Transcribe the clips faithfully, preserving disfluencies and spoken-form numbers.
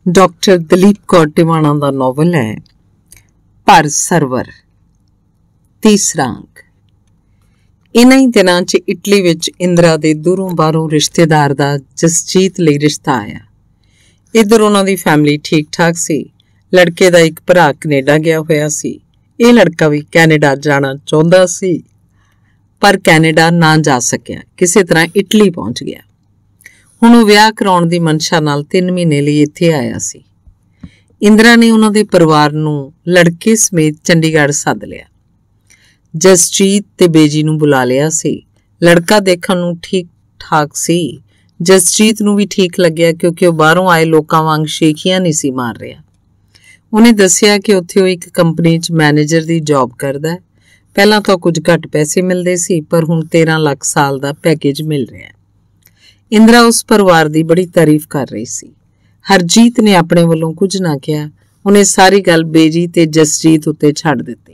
Doctor Dalip Kaur Tiwana का novel है पर सरवर तीसरा अंक। इन्हां ही दिनां च इटली विच इंदिरा दे दूरों बाहरों रिश्तेदार दा जसजीत लई रिश्ता आया। इधर उन्हां दी फैमिली ठीक ठाक सी। लड़के दा एक भरा कनेडा गया होया सी। ये लड़का भी कैनेडा जाना चाहुंदा सी पर कैनेडा ना जा सकिया, किसी तरह इटली पहुंच गया। हुण वो विआह कराउण दी मनशा नाल तीन महीने लई इत्थे आया सी। इंदिरा ने उन्हां दे परिवार नूं लड़के समेत चंडीगढ़ सद लिया। जसजीत ते बेजी नूं बुला लिया सी। लड़का देखण नूं ठीक ठाक सी। जसजीत नूं भी ठीक लग्या क्योंकि वो बाहरों आए लोकां वांग शेखियां नहीं सी मार रिहा। उन्हें दस्सिया कि उत्थे वो एक कंपनी च मैनेजर दी जॉब करदा है। पहलां तां कुछ घट पैसे मिलदे सी पर हुण तेरह लाख साल दा पैकेज मिल रिहा है। इंदिरा उस परिवार की बड़ी तारीफ कर रही सी। हरजीत ने अपने वालों कुछ ना किया। उन्हें सारी गल बेजी ते जसजीत उत्ते छड्ड दित्ती।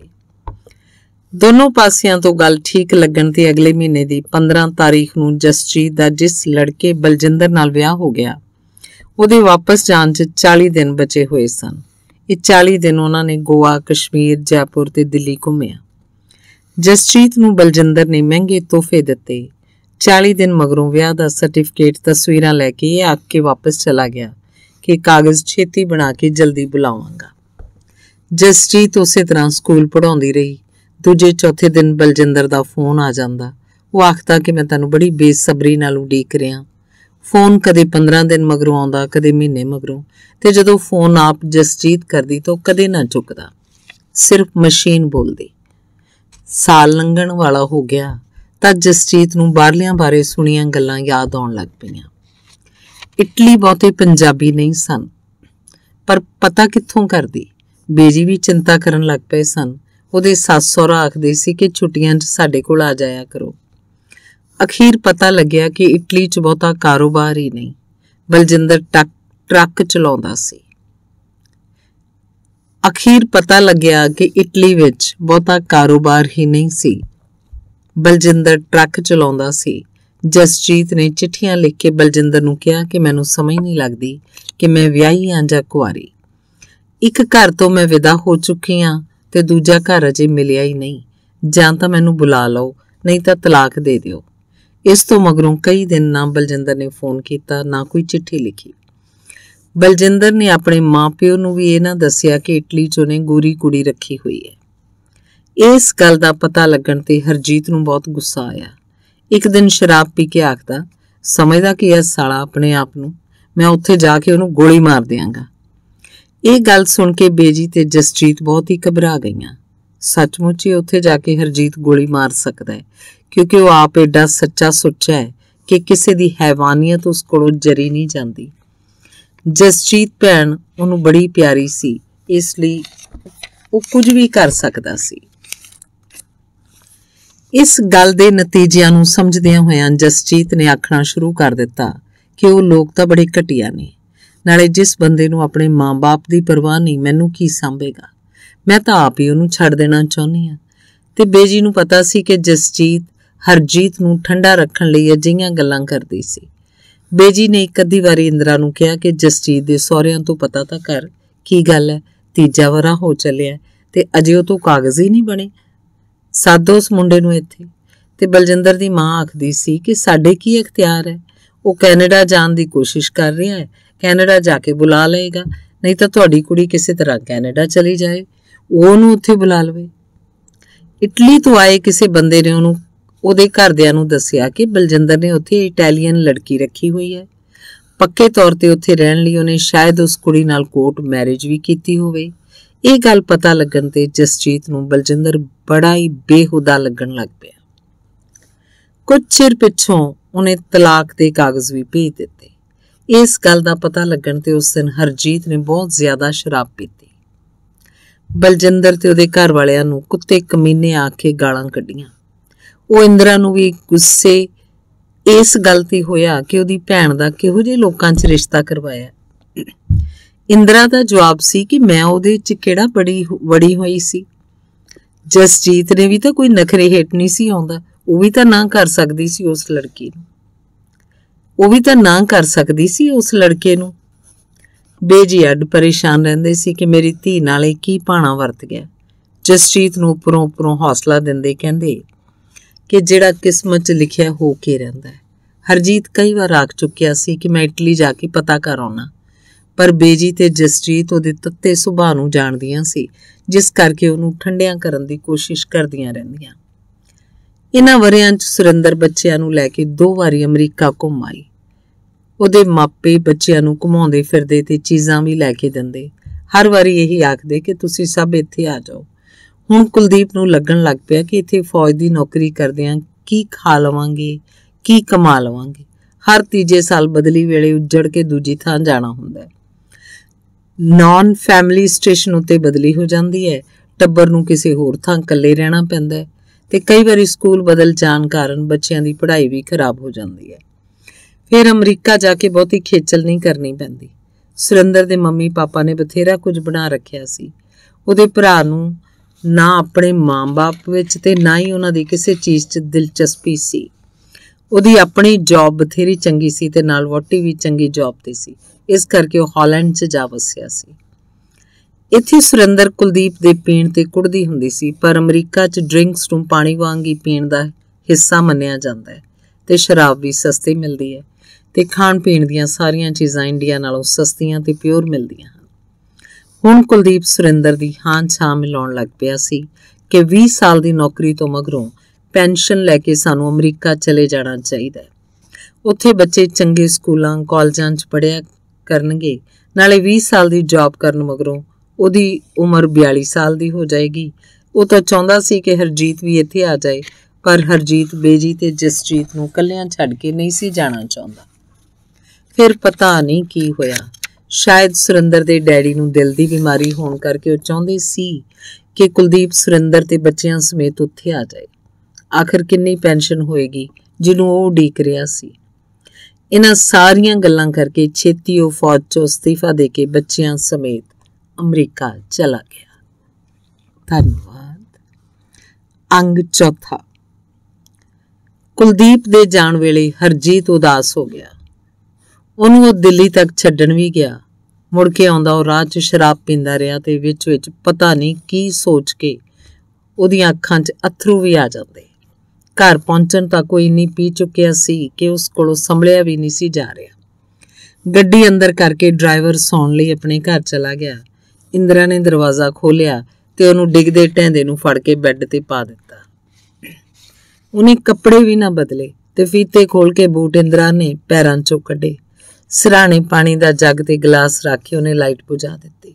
दोनों पासियां तो गल ठीक लगन ते अगले महीने की पंद्रह तारीख नूं जसजीत दा जिस लड़के बलजिंदर नाल विआह हो गया उहदे वापस जाण च चाली दिन बचे हुए सन। ये चाली दिन उन्होंने गोवा, कश्मीर, जयपुर ते दिल्ली घूमिया। जसजीत नूं बलजिंदर ने महंगे तोहफे दिते। चाली दिन मगरों विआह दा सर्टिफिकेट तस्वीरां लैके ये आख के वापस चला गया कि कागज़ छेती बना के जल्दी बुलावांगा। जसजीत उस तरह स्कूल पढ़ाउंदी रही। दूजे चौथे दिन बलजिंदर दा फोन आ जांदा। वो आखदा कि मैं तैनूं बड़ी बेसब्री नाल उडीक रिहा। फोन कदे पंद्रह दिन मगरों आउंदा, कदे महीने मगरों, ते जदों फोन आप जसजीत करदी तो कदे ना चुकदा, सिर्फ मशीन बोलदी। साल लंघण वाला हो गया ਤਾਂ ਜਸਜੀਤ ਨੂੰ ਬਾਹਰਲਿਆਂ ਬਾਰੇ ਸੁਣੀਆਂ ਗੱਲਾਂ ਯਾਦ ਆਉਣ ਲੱਗ ਪਈਆਂ। ਇਟਲੀ ਬਹੁਤੇ ਪੰਜਾਬੀ ਨਹੀਂ ਸਨ ਪਰ ਪਤਾ ਕਿੱਥੋਂ ਕਰਦੀ। ਬੇਜੀ ਵੀ ਚਿੰਤਾ ਕਰਨ ਲੱਗ ਪਏ ਸਨ। ਉਹਦੇ ਸੱਸ ਸਹੁਰਾ ਆਖਦੇ ਸੀ ਕਿ ਛੁੱਟੀਆਂ 'ਚ ਸਾਡੇ ਕੋਲ ਆ ਜਾਇਆ ਕਰੋ। ਅਖੀਰ ਪਤਾ ਲੱਗਿਆ ਕਿ ਇਟਲੀ 'ਚ ਬਹੁਤਾ ਕਾਰੋਬਾਰ ਹੀ ਨਹੀਂ। ਬਲਜਿੰਦਰ ਟੱਕ ਟਰੱਕ ਚਲਾਉਂਦਾ ਸੀ। ਅਖੀਰ ਪਤਾ ਲੱਗਿਆ ਕਿ ਇਟਲੀ ਵਿੱਚ ਬਹੁਤਾ ਕਾਰੋਬਾਰ ਹੀ ਨਹੀਂ ਸੀ। बलजिंदर ट्रक चलाउंदा सी। जसजीत ने चिट्ठियां लिख के बलजिंदर नूं कहा कि मैनूं समझ नहीं लगदी कि मैं विआही हां जां कुआरी। एक घर तो मैं विदा हो चुकी हां ते दूजा घर अजे मिलिया ही नहीं। जां तां मैनूं बुला लओ नहीं तां तलाक दे दिओ। इस तो मगरों कई दिन ना बलजिंदर ने फोन किया ना कोई चिट्ठी लिखी। बलजिंदर ने अपने माँ प्यो नूं भी ये ना दस्सिया कि इटली च उहने गोरी कुड़ी रखी हुई है। इस गल का पता लगन ते हरजीत नूं बहुत गुस्सा आया। एक दिन शराब पी के आखदा, समझदा कि यह साला अपने आप नूं मैं उत्थे जाके उहनूं गोली मार देंगा। ये गल सुन के बेजी ते जसजीत बहुत ही घबरा गईयां। सचमुच ही उत्थे जाके हरजीत गोली मार सकदा है क्योंकि वो आप एडा सच्चा सुच्चा है कि किसी दी हैवानियत उस कोलों जरी नहीं जाती। जसजीत भैन उहनूं बड़ी प्यारी सी, इसलिए वो कुछ भी कर सकदा सी। इस गल के नतीजिਆਂ ਨੂੰ ਸਮਝਦਿਆਂ ਹੋਇਆਂ जसजीत ने आखना शुरू कर दिता कि वो लोग तो बड़े घटिया ने। नाले जिस बंदे नूं अपने माँ बाप की परवाह नहीं, मैनूं की सांभेगा। मैं तो आप ही उहनूं छड्ड देना चाहुंदी हां। ते बेजी नूं पता सी कि जसजीत हरजीत नूं ठंडा रखण लई अजिहियां गल्लां करदी सी। बेजी ने एक अद्धी वारी इंदिरा नूं कहा कि जसजीत दे सहुरिਆਂ ਤੋਂ पता तां कर की गल है। तीजा वरा हो चलिया ते अजे ਉਹ ਤੋਂ कागज़ ही नहीं बने। सादो उस मुंडे नूं इत्थे। ते बलजिंदर दी मां आखदी सी कि साडे की इख्तियार है। वो कैनेडा जाण दी कोशिश कर रहा है, कैनेडा जाके बुला लेगा, नहीं तो तुहाडी कुड़ी किसी तरह कैनेडा चली जाए, ਉਹਨੂੰ ਉੱਥੇ बुला लवे। इटली तो आए किसी बंदे ने ਉਹਨੂੰ ਉਹਦੇ ਘਰਦਿਆਂ ਨੂੰ ਦੱਸਿਆ कि बलजिंदर ने ਉੱਥੇ इटैलीअन लड़की रखी हुई है। पक्के तौर ते ਉੱਥੇ ਰਹਿਣ ਲਈ ਉਹਨੇ शायद उस कुड़ी नाल कोर्ट मैरिज भी कीती होवे। ਇਹ ਗੱਲ पता लगन ते जसजीत नूं बलजिंदर बड़ा ही बेहुदा लगन लग पिया। कुछ चिर पिछों उन्हें तलाक के कागज़ भी भेज दिते। इस गल का पता लगन ते उस दिन हरजीत ने बहुत ज्यादा शराब पीती। बलजिंदर ते उहदे घर वालियां नूं कुत्ते कमीने आके गालां कड्डियां। वो इंदिरा नूं भी गुस्से इस गल ते होया कि उहदी भैण दा किहो जिहे लोकां च रिश्ता करवाया। इंदिरा का जवाब सी कि मैं उहदे च किहड़ा बड़ी वड़ी हुई सी। जसजीत ने भी तो कोई नखरे हेठ नहीं सी आउंदा। वो भी तो ना कर सकदी सी उस लड़की नूं। वो भी तो ना कर सकदी सी उस लड़के नूं। ਬੇਜੀ ਅੱਡ ਪਰੇਸ਼ਾਨ ਰਹਿੰਦੇ ਸੀ ਕਿ ਮੇਰੀ ਧੀ ਨਾਲੇ ਕੀ ਭਾਣਾ ਵਰਤ ਗਿਆ। ਜਸਜੀਤ ਨੂੰ ਉੱਪਰੋਂ ਉੱਪਰੋਂ ਹੌਸਲਾ ਦਿੰਦੇ ਕਹਿੰਦੇ ਕਿ ਜਿਹੜਾ ਕਿਸਮਤ 'ਚ ਲਿਖਿਆ ਹੋ ਕੇ ਰਹਿੰਦਾ ਹੈ। ਹਰਜੀਤ ਕਈ ਵਾਰ ਆਖ ਚੁੱਕਿਆ ਸੀ ਕਿ ਮੈਂ ਇਟਲੀ ਜਾ ਕੇ ਪਤਾ ਕਰ ਆਉਣਾ, ਪਰ ਬੇਜੀ ਤੇ ਜਸਜੀਤ ਉਹਦੇ ਤੱਤੇ ਸੁਭਾਅ ਨੂੰ ਜਾਣਦੀਆਂ ਸੀ, ਜਿਸ ਕਰਕੇ ਉਹਨੂੰ ਠੰਡਿਆਂ ਕਰਨ ਦੀ ਕੋਸ਼ਿਸ਼ ਕਰਦੀਆਂ ਰਹਿੰਦੀਆਂ। ਇਹਨਾਂ ਵਰ੍ਹਿਆਂ 'ਚ ਸੁਰਿੰਦਰ ਬੱਚਿਆਂ ਨੂੰ ਲੈ ਕੇ ਦੋ ਵਾਰੀ ਅਮਰੀਕਾ ਘੁੰਮ ਆਈ। ਉਹਦੇ ਮਾਪੇ ਬੱਚਿਆਂ ਨੂੰ ਘੁਮਾਉਂਦੇ ਫਿਰਦੇ ਤੇ ਚੀਜ਼ਾਂ ਵੀ ਲੈ ਕੇ ਦਿੰਦੇ। ਹਰ ਵਾਰੀ ਇਹੀ ਆਖਦੇ ਕਿ ਤੁਸੀਂ ਸਭ ਇੱਥੇ ਆ ਜਾਓ। ਹੁਣ ਕੁਲਦੀਪ ਨੂੰ ਲੱਗਣ ਲੱਗ ਪਿਆ ਕਿ ਇੱਥੇ ਫੌਜ ਦੀ ਨੌਕਰੀ ਕਰਦਿਆਂ ਕੀ ਖਾ ਲਵਾਂਗੇ, ਕੀ ਕਮਾ ਲਵਾਂਗੇ। ਹਰ ਤੀਜੇ ਸਾਲ ਬਦਲੀ ਵੇਲੇ ਉੱਜੜ ਕੇ ਦੂਜੀ ਥਾਂ ਜਾਣਾ ਹੁੰਦਾ ਹੈ। ਨੌਨ ਫੈਮਿਲੀ ਸਟੇਸ਼ਨ ਉੱਤੇ ਬਦਲੀ ਹੋ ਜਾਂਦੀ ਹੈ। ਟੱਬਰ ਨੂੰ ਕਿਸੇ ਹੋਰ ਥਾਂ ਇਕੱਲੇ ਰਹਿਣਾ ਪੈਂਦਾ ਹੈ ਤੇ ਕਈ ਵਾਰੀ ਸਕੂਲ ਬਦਲ ਜਾਣ ਕਾਰਨ ਬੱਚਿਆਂ ਦੀ ਪੜ੍ਹਾਈ ਵੀ ਖਰਾਬ ਹੋ ਜਾਂਦੀ ਹੈ। ਫਿਰ ਅਮਰੀਕਾ ਜਾ ਕੇ ਬਹੁਤੀ ਖੇਚਲ ਨਹੀਂ ਕਰਨੀ ਪੈਂਦੀ। ਸੁਰਿੰਦਰ ਦੇ ਮੰਮੀ ਪਾਪਾ ਨੇ ਬਥੇਰਾ ਕੁਝ ਬਣਾ ਰੱਖਿਆ ਸੀ। ਉਹਦੇ ਭਰਾ ਨੂੰ ਨਾ ਆਪਣੇ ਮਾਂ-ਬਾਪ ਵਿੱਚ ਤੇ ਨਾ ਹੀ ਉਹਨਾਂ ਦੀ ਕਿਸੇ ਚੀਜ਼ 'ਚ ਦਿਲਚਸਪੀ ਸੀ। ਉਹਦੀ ਆਪਣੀ ਜੌਬ ਬਥੇਰੀ ਚੰਗੀ ਸੀ ਤੇ ਨਾਲ ਵਹੁਟੀ ਵੀ ਚੰਗੀ ਜੌਬ ਤੇ ਸੀ, ਇਸ ਕਰਕੇ ਉਹ ਹਾਲੈਂਡ 'ਚ ਜਾ ਵਸਿਆ ਸੀ। ਇੱਥੇ ਸੁਰਿੰਦਰ ਕੁਲਦੀਪ ਦੇ ਪੀਣ ਤੇ ਕੁੜਦੀ ਹੁੰਦੀ ਸੀ, ਪਰ ਅਮਰੀਕਾ 'ਚ ਡਰਿੰਕਸ ਨੂੰ ਪਾਣੀ ਵਾਂਗ ਹੀ ਪੀਣ ਦਾ ਹਿੱਸਾ ਮੰਨਿਆ ਜਾਂਦਾ ਹੈ ਤੇ ਸ਼ਰਾਬ ਵੀ ਸਸਤੀ ਮਿਲਦੀ ਹੈ ਤੇ ਖਾਣ ਪੀਣ ਦੀਆਂ ਸਾਰੀਆਂ ਚੀਜ਼ਾਂ ਇੰਡੀਆ ਨਾਲੋਂ ਸਸਤੀਆਂ ਤੇ ਪਿਓਰ ਮਿਲਦੀਆਂ ਹਨ। ਹੁਣ ਕੁਲਦੀਪ ਸੁਰਿੰਦਰ ਦੀ ਹਾਂ ਛਾਂ ਮਿਲਾਉਣ ਲੱਗ ਪਿਆ ਸੀ ਕਿ ਵੀਹ ਸਾਲ ਦੀ ਨੌਕਰੀ ਤੋਂ ਮਗਰੋਂ ਪੈਨਸ਼ਨ ਲੈ ਕੇ ਸਾਨੂੰ ਅਮਰੀਕਾ ਚਲੇ ਜਾਣਾ ਚਾਹੀਦਾ ਹੈ। ਉੱਥੇ ਬੱਚੇ ਚੰਗੇ ਸਕੂਲਾਂ ਕਾਲਜਾਂ 'ਚ ਪੜ੍ਹਿਆ ਕਰਨਗੇ, ਨਾਲੇ ਵੀਹ ਸਾਲ ਦੀ ਜੌਬ ਕਰਨ ਮਗਰੋਂ ਉਹਦੀ ਉਮਰ ਬਿਆਲੀ ਸਾਲ ਦੀ ਹੋ ਜਾਏਗੀ। ਉਹ ਤਾਂ ਚਾਹੁੰਦਾ ਸੀ ਕਿ ਹਰਜੀਤ ਵੀ ਇੱਥੇ ਆ ਜਾਏ, ਪਰ ਹਰਜੀਤ ਬੇਜੀ ਤੇ ਜਸਜੀਤ ਨੂੰ ਇਕੱਲਿਆਂ ਛੱਡ ਕੇ ਨਹੀਂ ਸੀ ਜਾਣਾ ਚਾਹੁੰਦਾ। ਫਿਰ ਪਤਾ ਨਹੀਂ ਕੀ ਹੋਇਆ, ਸ਼ਾਇਦ ਸੁਰਿੰਦਰ ਦੇ ਡੈਡੀ ਨੂੰ ਦਿਲ ਦੀ ਬਿਮਾਰੀ ਹੋਣ ਕਰਕੇ ਉਹ ਚਾਹੁੰਦੇ ਸੀ ਕਿ ਕੁਲਦੀਪ ਸੁਰਿੰਦਰ ਤੇ ਬੱਚਿਆਂ ਸਮੇਤ ਉੱਥੇ ਆ ਜਾਏ। ਆਖਰ ਕਿੰਨੀ ਪੈਨਸ਼ਨ ਹੋਏਗੀ ਜਿਹਨੂੰ ਉਹ ਉਡੀਕ ਰਿਹਾ ਸੀ। ਇਹਨਾਂ ਸਾਰੀਆਂ ਗੱਲਾਂ ਕਰਕੇ ਛੇਤੀ ਉਹ ਫੌਜ 'ਚੋਂ ਅਸਤੀਫਾ ਦੇ ਕੇ ਬੱਚਿਆਂ ਸਮੇਤ ਅਮਰੀਕਾ ਚਲਾ ਗਿਆ। ਧੰਨਵਾਦ। ਅੰਗ ਚੌਥਾ। ਕੁਲਦੀਪ ਦੇ ਜਾਣ ਵੇਲੇ ਹਰਜੀਤ ਉਦਾਸ ਹੋ ਗਿਆ। ਉਹਨੂੰ ਉਹ ਦਿੱਲੀ ਤੱਕ ਛੱਡਣ ਵੀ ਗਿਆ। ਮੁੜ ਕੇ ਆਉਂਦਾ ਉਹ ਰਾਹ 'ਚ ਸ਼ਰਾਬ ਪੀਂਦਾ ਰਿਹਾ ਤੇ ਵਿੱਚ ਵਿੱਚ ਪਤਾ ਨਹੀਂ ਕੀ ਸੋਚ ਕੇ ਉਹਦੀਆਂ ਅੱਖਾਂ 'ਚ ਅੱਥਰੂ ਵੀ ਆ ਜਾਂਦੇ। ਘਰ ਪਹੁੰਚਣ ਤੱਕ ਉਹ ਇੰਨੀ ਪੀ ਚੁੱਕਿਆ ਸੀ ਕਿ ਉਸ ਕੋਲੋਂ ਸੰਭਲਿਆ ਵੀ ਨਹੀਂ ਸੀ ਜਾ ਰਿਹਾ। ਗੱਡੀ ਅੰਦਰ ਕਰਕੇ ਡਰਾਈਵਰ ਸੌਣ ਲਈ ਆਪਣੇ ਘਰ ਚਲਾ ਗਿਆ। ਇੰਦਰਾ ਨੇ ਦਰਵਾਜ਼ਾ ਖੋਲ੍ਹਿਆ ਤੇ ਉਹਨੂੰ ਡਿੱਗਦੇ ਢਹਿੰਦੇ ਨੂੰ ਫੜ ਕੇ ਬੈੱਡ ਤੇ ਪਾ ਦਿੱਤਾ। ਉਹਨੇ ਕੱਪੜੇ ਵੀ ਨਾ ਬਦਲੇ ਤੇ ਫੀਤੇ ਖੋਲ ਕੇ ਬੂਟ ਇੰਦਰਾ ਨੇ ਪੈਰਾਂ 'ਚੋਂ ਕੱਢੇ। ਸਿਰਹਾਣੇ ਪਾਣੀ ਦਾ ਜੱਗ ਤੇ ਗਲਾਸ ਰੱਖ ਕੇ ਉਹਨੇ ਲਾਈਟ ਬੁਝਾ ਦਿੱਤੀ।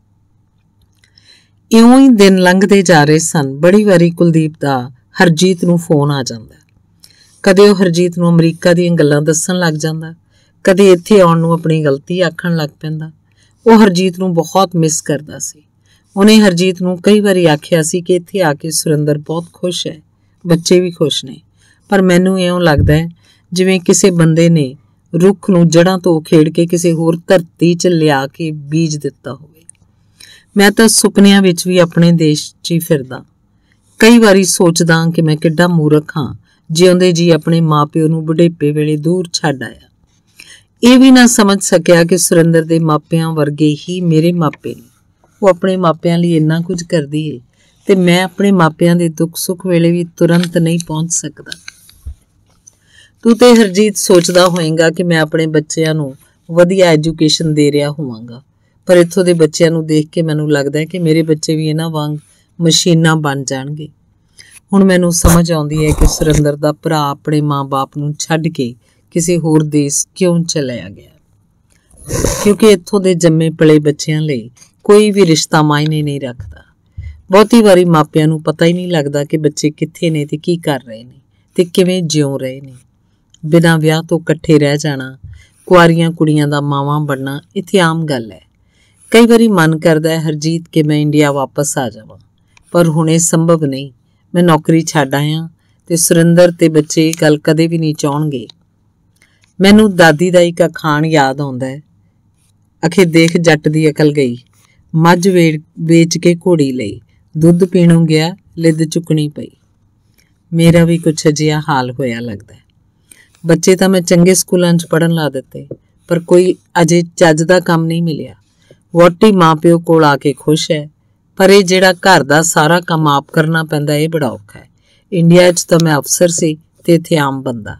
ਇਉਂ ਹੀ ਦਿਨ ਲੰਘਦੇ ਜਾ ਰਹੇ ਸਨ। ਬੜੀ ਵਾਰੀ ਕੁਲਦੀਪ ਦਾ ਹਰਜੀਤ ਨੂੰ ਫੋਨ ਆ ਜਾਂਦਾ। ਕਦੇ ਉਹ ਹਰਜੀਤ ਨੂੰ ਅਮਰੀਕਾ ਦੀਆਂ ਗੱਲਾਂ ਦੱਸਣ ਲੱਗ ਜਾਂਦਾ, ਕਦੇ ਇੱਥੇ ਆਉਣ ਨੂੰ ਆਪਣੀ ਗਲਤੀ ਆਖਣ ਲੱਗ ਪੈਂਦਾ। ਉਹ ਹਰਜੀਤ ਨੂੰ ਬਹੁਤ ਮਿਸ ਕਰਦਾ ਸੀ। ਉਹਨੇ ਹਰਜੀਤ ਨੂੰ ਕਈ ਵਾਰੀ ਆਖਿਆ ਸੀ ਕਿ ਇੱਥੇ ਆ ਕੇ ਸੁਰਿੰਦਰ ਬਹੁਤ ਖੁਸ਼ ਹੈ, ਬੱਚੇ ਵੀ ਖੁਸ਼ ਨੇ, ਪਰ ਮੈਨੂੰ ਇਉਂ ਲੱਗਦਾ ਹੈ ਜਿਵੇਂ ਕਿਸੇ ਬੰਦੇ ਨੇ ਰੁੱਖ ਨੂੰ ਜੜ੍ਹਾਂ ਤੋਂ ਉਖੇੜ ਕੇ ਕਿਸੇ ਹੋਰ ਧਰਤੀ 'ਚ ਲਿਆ ਕੇ ਬੀਜ ਦਿੱਤਾ ਹੋਵੇ। ਮੈਂ ਤਾਂ ਸੁਪਨਿਆਂ ਵਿੱਚ ਵੀ ਆਪਣੇ ਦੇਸ਼ 'ਚ ਹੀ ਫਿਰਦਾ। ਕਈ ਵਾਰੀ ਸੋਚਦਾ ਕਿ ਮੈਂ ਕਿੱਡਾ ਮੂਰਖ ਹਾਂ, ਜਿਉਂਦੇ ਜੀ ਆਪਣੇ ਮਾਂ-ਪਿਓ ਨੂੰ ਬੁਢੇਪੇ ਵੇਲੇ ਦੂਰ ਛੱਡ ਆਇਆ। ਇਹ ਵੀ ਨਾ ਸਮਝ ਸਕਿਆ ਕਿ ਸੁਰਿੰਦਰ ਦੇ ਮਾਪਿਆਂ ਵਰਗੇ ਹੀ ਮੇਰੇ ਮਾਪੇ ਨੇ। ਉਹ ਆਪਣੇ ਮਾਪਿਆਂ ਲਈ ਇੰਨਾ ਕੁਝ ਕਰਦੀ ਏ ਤੇ ਮੈਂ ਆਪਣੇ ਮਾਪਿਆਂ ਦੇ ਦੁੱਖ ਸੁੱਖ ਵੇਲੇ ਵੀ ਤੁਰੰਤ ਨਹੀਂ ਪਹੁੰਚ ਸਕਦਾ। ਤੂੰ ਤੇ ਹਰਜੀਤ ਸੋਚਦਾ ਹੋਏਗਾ ਕਿ ਮੈਂ ਆਪਣੇ ਬੱਚਿਆਂ ਨੂੰ ਵਧੀਆ ਐਜੂਕੇਸ਼ਨ ਦੇ ਰਿਹਾ ਹੋਵਾਂਗਾ, ਪਰ ਇੱਥੋਂ ਦੇ ਬੱਚਿਆਂ ਨੂੰ ਦੇਖ ਕੇ ਮੈਨੂੰ ਲੱਗਦਾ ਹੈ ਕਿ ਮੇਰੇ ਬੱਚੇ ਵੀ ਇਹਨਾਂ ਵਾਂਗ ਮਸ਼ੀਨਾਂ ਬਣ ਜਾਣਗੇ। ਹੁਣ ਮੈਨੂੰ ਸਮਝ ਆਉਂਦੀ ਹੈ ਕਿ ਸੁਰਿੰਦਰ ਦਾ ਭਰਾ ਆਪਣੇ ਮਾਂ-ਬਾਪ ਨੂੰ ਛੱਡ ਕੇ ਕਿਸੇ ਹੋਰ ਦੇਸ਼ ਕਿਉਂ ਚਲਿਆ ਗਿਆ, ਕਿਉਂਕਿ ਇੱਥੋਂ ਦੇ ਜੰਮੇ ਪਲੇ ਬੱਚਿਆਂ ਲਈ ਕੋਈ ਵੀ ਰਿਸ਼ਤਾ ਮਾਇਨੇ ਨਹੀਂ ਰੱਖਦਾ। ਬਹੁਤੀ ਵਾਰੀ ਮਾਪਿਆਂ ਨੂੰ ਪਤਾ ਹੀ ਨਹੀਂ ਲੱਗਦਾ ਕਿ ਬੱਚੇ ਕਿੱਥੇ ਨੇ ਤੇ ਕੀ ਕਰ ਰਹੇ ਨੇ ਤੇ ਕਿਵੇਂ ਜਿਉਂ ਰਹੇ ਨੇ। ਬਿਨਾਂ ਵਿਆਹ ਤੋਂ ਇਕੱਠੇ ਰਹਿ ਜਾਣਾ, ਕੁਆਰੀਆਂ ਕੁੜੀਆਂ ਦਾ ਮਾਵਾਂ ਬਣਨਾ ਇੱਥੇ ਆਮ ਗੱਲ ਹੈ। ਕਈ ਵਾਰੀ ਮਨ ਕਰਦਾ ਹੈ ਹਰਜੀਤ ਕਿ ਮੈਂ ਇੰਡੀਆ ਵਾਪਸ ਆ ਜਾਵਾਂ, ਪਰ ਹੁਣ ਇਹ ਸੰਭਵ ਨਹੀਂ। ਮੈਂ ਨੌਕਰੀ ਛੱਡ ਆਇਆ ਤੇ ਸੁਰਿੰਦਰ ਤੇ ਬੱਚੇ ਇਹ ਗੱਲ ਕਦੇ ਵੀ ਨਹੀਂ ਚਾਹਣਗੇ। ਮੈਨੂੰ ਦਾਦੀ ਦਾ ਇੱਕ ਅਖਾਣ ਯਾਦ ਆਉਂਦਾ ਹੈ, ਅਖੇ ਦੇਖ ਜੱਟ ਦੀ ਅਕਲ ਗਈ, ਮੱਝ ਵੇ ਵੇਚ ਕੇ ਘੋੜੀ ਲਈ, ਦੁੱਧ ਪੀਣੋਂ ਗਿਆ ਲਿੱਦ ਚੁੱਕਣੀ ਪਈ। ਮੇਰਾ ਵੀ ਕੁਛ ਅਜਿਹਾ ਹਾਲ ਹੋਇਆ ਲੱਗਦਾ ਹੈ। ਬੱਚੇ ਤਾਂ ਮੈਂ ਚੰਗੇ ਸਕੂਲਾਂ 'ਚ ਪੜ੍ਹਨ ਲਾ ਦਿੱਤੇ, पर कोई अजे ਚੱਜ ਦਾ ਕੰਮ नहीं मिलिया। वोटी माँ प्यो कोल आके खुश है, पर ਇਹ ਜਿਹੜਾ घर ਦਾ सारा काम आप करना पैंदा ਇਹ बड़ा औखा है। इंडिया च तो मैं अफसर सी ते इत्थे आम बंदा।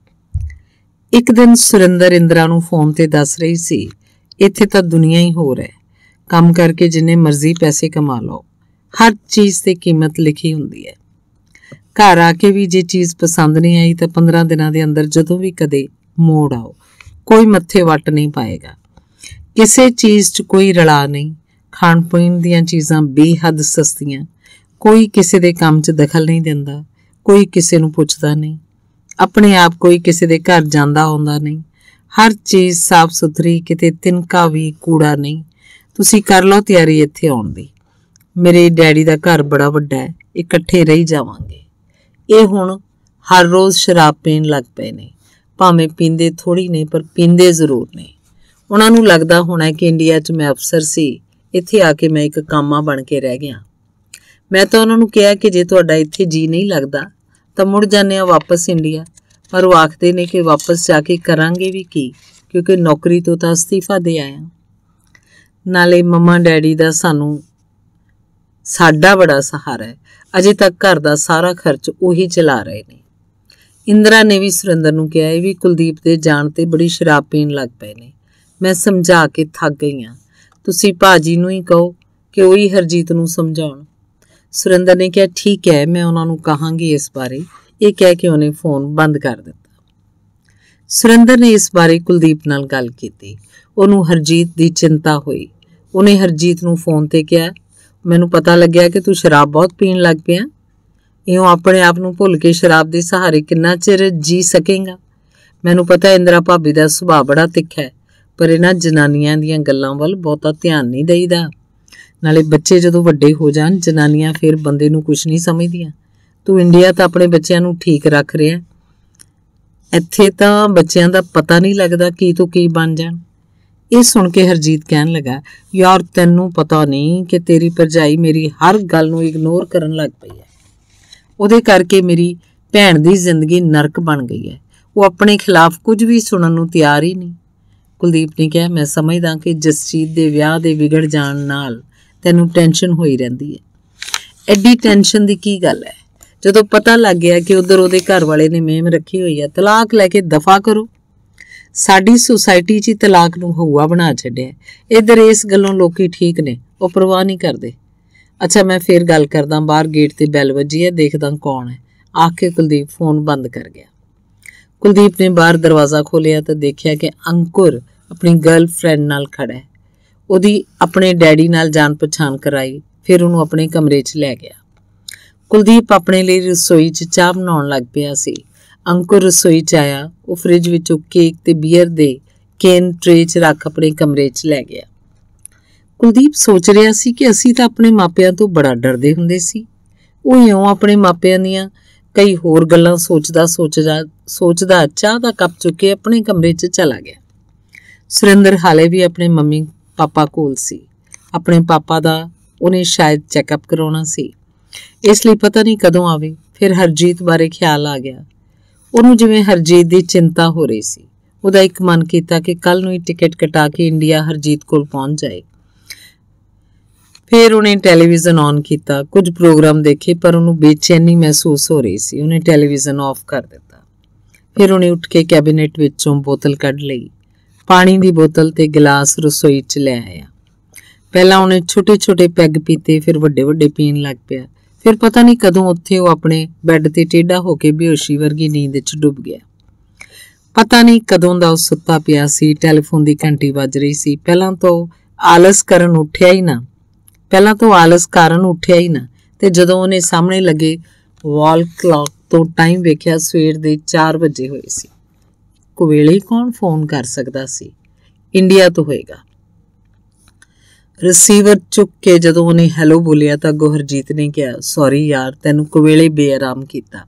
एक दिन सुरिंदर इंदिरा नूं फोन ते दस रही सी, इत्थे तां दुनिया ही होर है। काम करके जिन्ने मर्जी पैसे कमा लो, हर चीज़ ते कीमत लिखी हुंदी है। घर आके भी जे चीज़ पसंद नहीं आई तो पंद्रह दिनों के अंदर जदों भी कदे मोड़ आओ, कोई मत्थे वट नहीं पाएगा। किसी चीज़ च कोई रला नहीं। खाण पीण दीयां चीज़ां बेहद सस्तियां। कोई किसी दे काम च दखल नहीं दिंदा, कोई किसी नूं पुछदा नहीं, अपने आप कोई किसी दे घर जांदा आउंदा नहीं। हर चीज़ साफ सुथरी, किते तिनका भी कूड़ा नहीं। तुसीं कर लो तैयारी इत्थे आउण दी। मेरे डैडी दा घर बड़ा वड्डा है, इकट्ठे रही जावांगे। ਇਹ ਹੁਣ हर रोज़ शराब पीण लग पे ने, भावें पींदे थोड़ी ने पर पींदे जरूर ने। उन्हां नूं लगदा होना कि इंडिया च मैं अफसर सी, इत्थे आके मैं एक कामा बन के रह गया। मैं तो उन्हां नूं कहा कि जे तुहाडा इत्थे जी नहीं लगदा तां मुड़ जाने आ वापस इंडिया, पर वो आखदे ने कि वापस जाके करांगे भी की, क्योंकि नौकरी तो तां अस्तीफा दे आया। नाले मम्मा डैडी दा सानूं साडा बड़ा सहारा है। अजे तक घर का सारा खर्च उही चला रहे ने। इंदिरा ने भी सुरिंदर नूं कहा, ये भी कुलदीप दे जाण ते बड़ी शराब पीण लग पे ने। मैं समझा के थक गई हाँ, तुसी भाजी नूं ही कहो कि वही हरजीत नूं समझाउण। सुरिंदर ने कहा, ठीक है, मैं उन्हां नूं कहांगी इस बारे। ये कह के उन्हें फोन बंद कर दिता। सुरिंदर ने इस बारे कुलदीप नाल गल कीती। उहनूं हरजीत दी चिंता हुई। उन्हें हरजीत नूं फोन ते कहा, मैनू पता लग्या कि तू शराब बहुत पीण लग पिया। इयों अपने आप नूं भुल के शराब के सहारे किन्ना चिर जी सकेगा। मैनू पता इंदिरा भाभी का सुभाव बड़ा तिखा है, पर इन्हां जनानियां दीयां गल्लां वल बहुता ध्यान नहीं देईदा। नाले बच्चे जदों वड्डे हो जाण, जनानियां फिर बंदे नूं कुछ नहीं समझदियां। तू इंडिया तां अपने बच्चों नूं ठीक रख रिहा, इत्थे तां बच्चों का पता नहीं लगता की तो की बन जाण। ये सुन के हरजीत कहन लगा, यार तैनू पता नहीं कि तेरी भरजाई मेरी हर गल नूं इग्नोर करन लग पई है। उहदे करके मेरी भैण दी जिंदगी नरक बन गई है। वो अपने खिलाफ कुछ भी सुनन नूं तैयार ही नहीं। कुलदीप ने कहा, मैं समझदा कि जसजीत दे विआह दे विगड़ जाण नाल तैनू टेंशन होई रहिंदी है। एडी टेंशन दी की गल है? जदों पता लग गया कि उधर उहदे घर वाले ने मेम रखी हुई है, तलाक लैके दफा करो। साडी सोसाइटी च तलाक नूं हऊआ बना छड्डिया। इधर इस गल्लों लोकी ठीक ने, वो परवाह नहीं करते। अच्छा मैं फिर गल करदा, बाहर गेट ते बैल वजी है, देखदा कौन है। आके कुलदीप फोन बंद कर गया। कुलदीप ने बाहर दरवाज़ा खोलिया तो देखा कि अंकुर अपनी गर्लफ्रेंड नाल खड़ा है। उहदी अपने डैडी नाल जान पछाण कराई, फिर उन्होंने अपने कमरे च लै गया। कुलदीप अपने लिए रसोई च चाह बनाउण लग पिया सी। अंकुर रसोई च आया, वो फ्रिज विचों केक ते बीयर दे केन ट्रे च रख अपने कमरे च लै गया। कुलदीप सोच रहा सी कि असीं तां अपने मापिਆਂ तो बड़ा डरदे हुंदे सी। वो इउं अपने मापिਆਂ दीयां कई होर गल्लां सोचदा सोचदा सोचदा चाह दा कप चुके अपने कमरे च चला गया। सुरिंदर हाले भी अपने मम्मी पापा कोल सी। अपने पापा दा उन्हें शायद चैकअप करवाउणा सी, इसलिए पता नहीं कदों आवे। फिर हरजीत बारे ख्याल आ गया। उन्होंने जिवें हरजीत की चिंता हो रही सी। उहदा एक मन किया कि कल नूं ही टिकट कटा के इंडिया हरजीत कोल पहुंच जाए। फिर उन्हें टैलीविजन ऑन किया, कुछ प्रोग्राम देखे, पर उन्होंने बेचैनी महसूस हो रही सी। उन्हें टैलीविजन ऑफ कर दिता। फिर उन्हें उठ के कैबिनेट विचों बोतल कढ़ लई, पानी की बोतल ते गिलास रसोई च लै आया। पहला उन्हें छोटे छोटे पैग पीते, फिर वड्डे वड्डे पीन लग पिया। फिर पता नहीं कदों उत्थे वो अपने बैड ते टेढ़ा होके बेहोशी वर्गी नींद च डुब गया। पता नहीं कदों दा सुत्ता पिया सी। टैलीफोन की घंटी वज रही सी। पहला तो आलस करन उठिया ही ना पहला तो आलस कारण उठिया ही ना ते जदों उन्हें सामने लगे वॉल क्लॉक तो टाइम वेख्या, सवेर दे चार बजे होए सी। कुवेले कौन फोन कर सकदा सी? इंडिया तो होएगा। रिसीवर चुक के जदों उन्हें हैलो बोलिया तो अगों हरजीत ने कहा, सॉरी यार तैनू कुवेले बेआराम किया।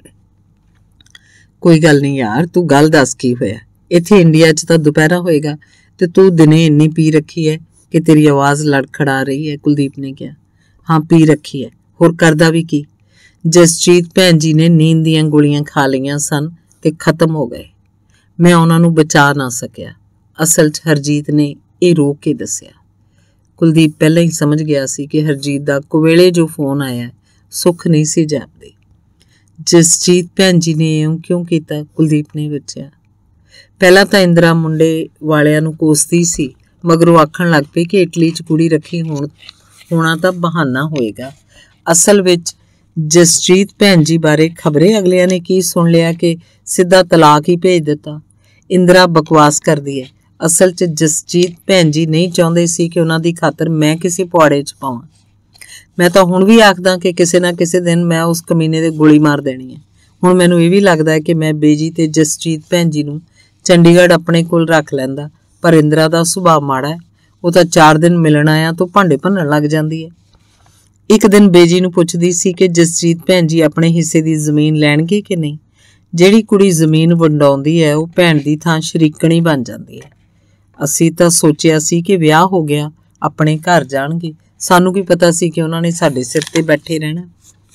कोई गल नहीं यार, तू गल दस की होया। इत्थे इंडिया च तां दुपहरा होएगा ते तू दिने इन्नी पी रखी है कि तेरी आवाज़ लड़खड़ा रही है। कुलदीप ने कहा, हाँ पी रखी है, होर करदा भी की। जसजीत भैन जी ने नींद दीयां गोलियां खा लियां सन ते खत्म हो गए। मैं उन्हां नूं बचा ना सकिया। ਅਸਲ 'ਚ ਹਰਜੀਤ ਨੇ ਇਹ ਰੋਕ ਕੇ ਦੱਸਿਆ। ਕੁਲਦੀਪ ਪਹਿਲਾਂ ਹੀ ਸਮਝ ਗਿਆ ਸੀ ਕਿ ਹਰਜੀਤ ਦਾ ਕੁਵੇਲੇ ਜੋ ਫੋਨ ਆਇਆ ਸੁੱਖ ਨਹੀਂ ਸੀ ਜਾਪਦੀ। ਜਸਜੀਤ ਭੈਣ ਜੀ ਨੇ ਇਉਂ ਕਿਉਂ ਕੀਤਾ? ਕੁਲਦੀਪ ਨੇ ਪੁੱਛਿਆ। ਪਹਿਲਾਂ ਤਾਂ ਇੰਦਰਾ ਮੁੰਡੇ ਵਾਲਿਆਂ ਨੂੰ ਕੋਸਦੀ ਸੀ, ਮਗਰੋਂ ਆਖਣ ਲੱਗ ਪਈ ਕਿ ਇਟਲੀ 'ਚ ਕੁੜੀ ਰੱਖੀ ਹੋਣ ਹੋਣਾ ਤਾਂ ਬਹਾਨਾ ਹੋਏਗਾ। ਅਸਲ ਵਿੱਚ ਜਸਜੀਤ ਭੈਣ ਜੀ ਬਾਰੇ ਖਬਰੇ ਅਗਲਿਆਂ ਨੇ ਕੀ ਸੁਣ ਲਿਆ ਕਿ ਸਿੱਧਾ ਤਲਾਕ ਹੀ ਭੇਜ ਦਿੱਤਾ। ਇੰਦਰਾ ਬਕਵਾਸ ਕਰਦੀ ਹੈ। ਅਸਲ 'ਚ ਜਸਜੀਤ ਭੈਣ ਜੀ ਨਹੀਂ ਚਾਹੁੰਦੇ ਸੀ ਕਿ ਉਹਨਾਂ ਦੀ ਖਾਤਰ ਮੈਂ ਕਿਸੇ ਪੁਆੜੇ 'ਚ ਪਾਵਾਂ। ਮੈਂ ਤਾਂ ਹੁਣ ਵੀ ਆਖਦਾ ਕਿ ਕਿਸੇ ਨਾ ਕਿਸੇ ਦਿਨ ਮੈਂ ਉਸ ਕਮੀਨੇ ਦੇ ਗੋਲੀ ਮਾਰ ਦੇਣੀ ਹੈ। ਹੁਣ ਮੈਨੂੰ ਇਹ ਵੀ ਲੱਗਦਾ ਹੈ ਕਿ ਮੈਂ ਬੇਜੀ ਤੇ ਜਸਜੀਤ ਭੈਣ ਜੀ ਨੂੰ ਚੰਡੀਗੜ੍ਹ ਆਪਣੇ ਕੋਲ ਰੱਖ ਲੈਂਦਾ, ਪਰ ਇੰਦਰਾ ਦਾ ਸੁਭਾਅ ਮਾੜਾ ਹੈ। ਉਹ ਤਾਂ ਚਾਰ ਦਿਨ ਮਿਲਣ ਆਇਆ ਤੋਂ ਭਾਂਡੇ ਭੰਨਣ ਲੱਗ ਜਾਂਦੀ ਹੈ। ਇੱਕ ਦਿਨ ਬੇਜੀ ਨੂੰ ਪੁੱਛਦੀ ਸੀ ਕਿ ਜਸਜੀਤ ਭੈਣ ਜੀ ਆਪਣੇ ਹਿੱਸੇ ਦੀ ਜ਼ਮੀਨ ਲੈਣਗੇ ਕਿ ਨਹੀਂ। ਜਿਹੜੀ ਕੁੜੀ ਜ਼ਮੀਨ ਵੰਡਾਉਂਦੀ ਹੈ ਉਹ ਭੈਣ ਦੀ ਥਾਂ ਸ਼ਰੀਕਣੀ ਬਣ ਜਾਂਦੀ ਹੈ। ਅਸੀਂ ਤਾਂ ਸੋਚਿਆ ਸੀ ਕਿ ਵਿਆਹ ਹੋ ਗਿਆ, ਆਪਣੇ ਘਰ ਜਾਣਗੇ, ਸਾਨੂੰ ਕੀ ਪਤਾ ਸੀ ਕਿ ਉਹਨਾਂ ਨੇ ਸਾਡੇ ਸਿਰ ਤੇ ਬੈਠੇ ਰਹਿਣਾ।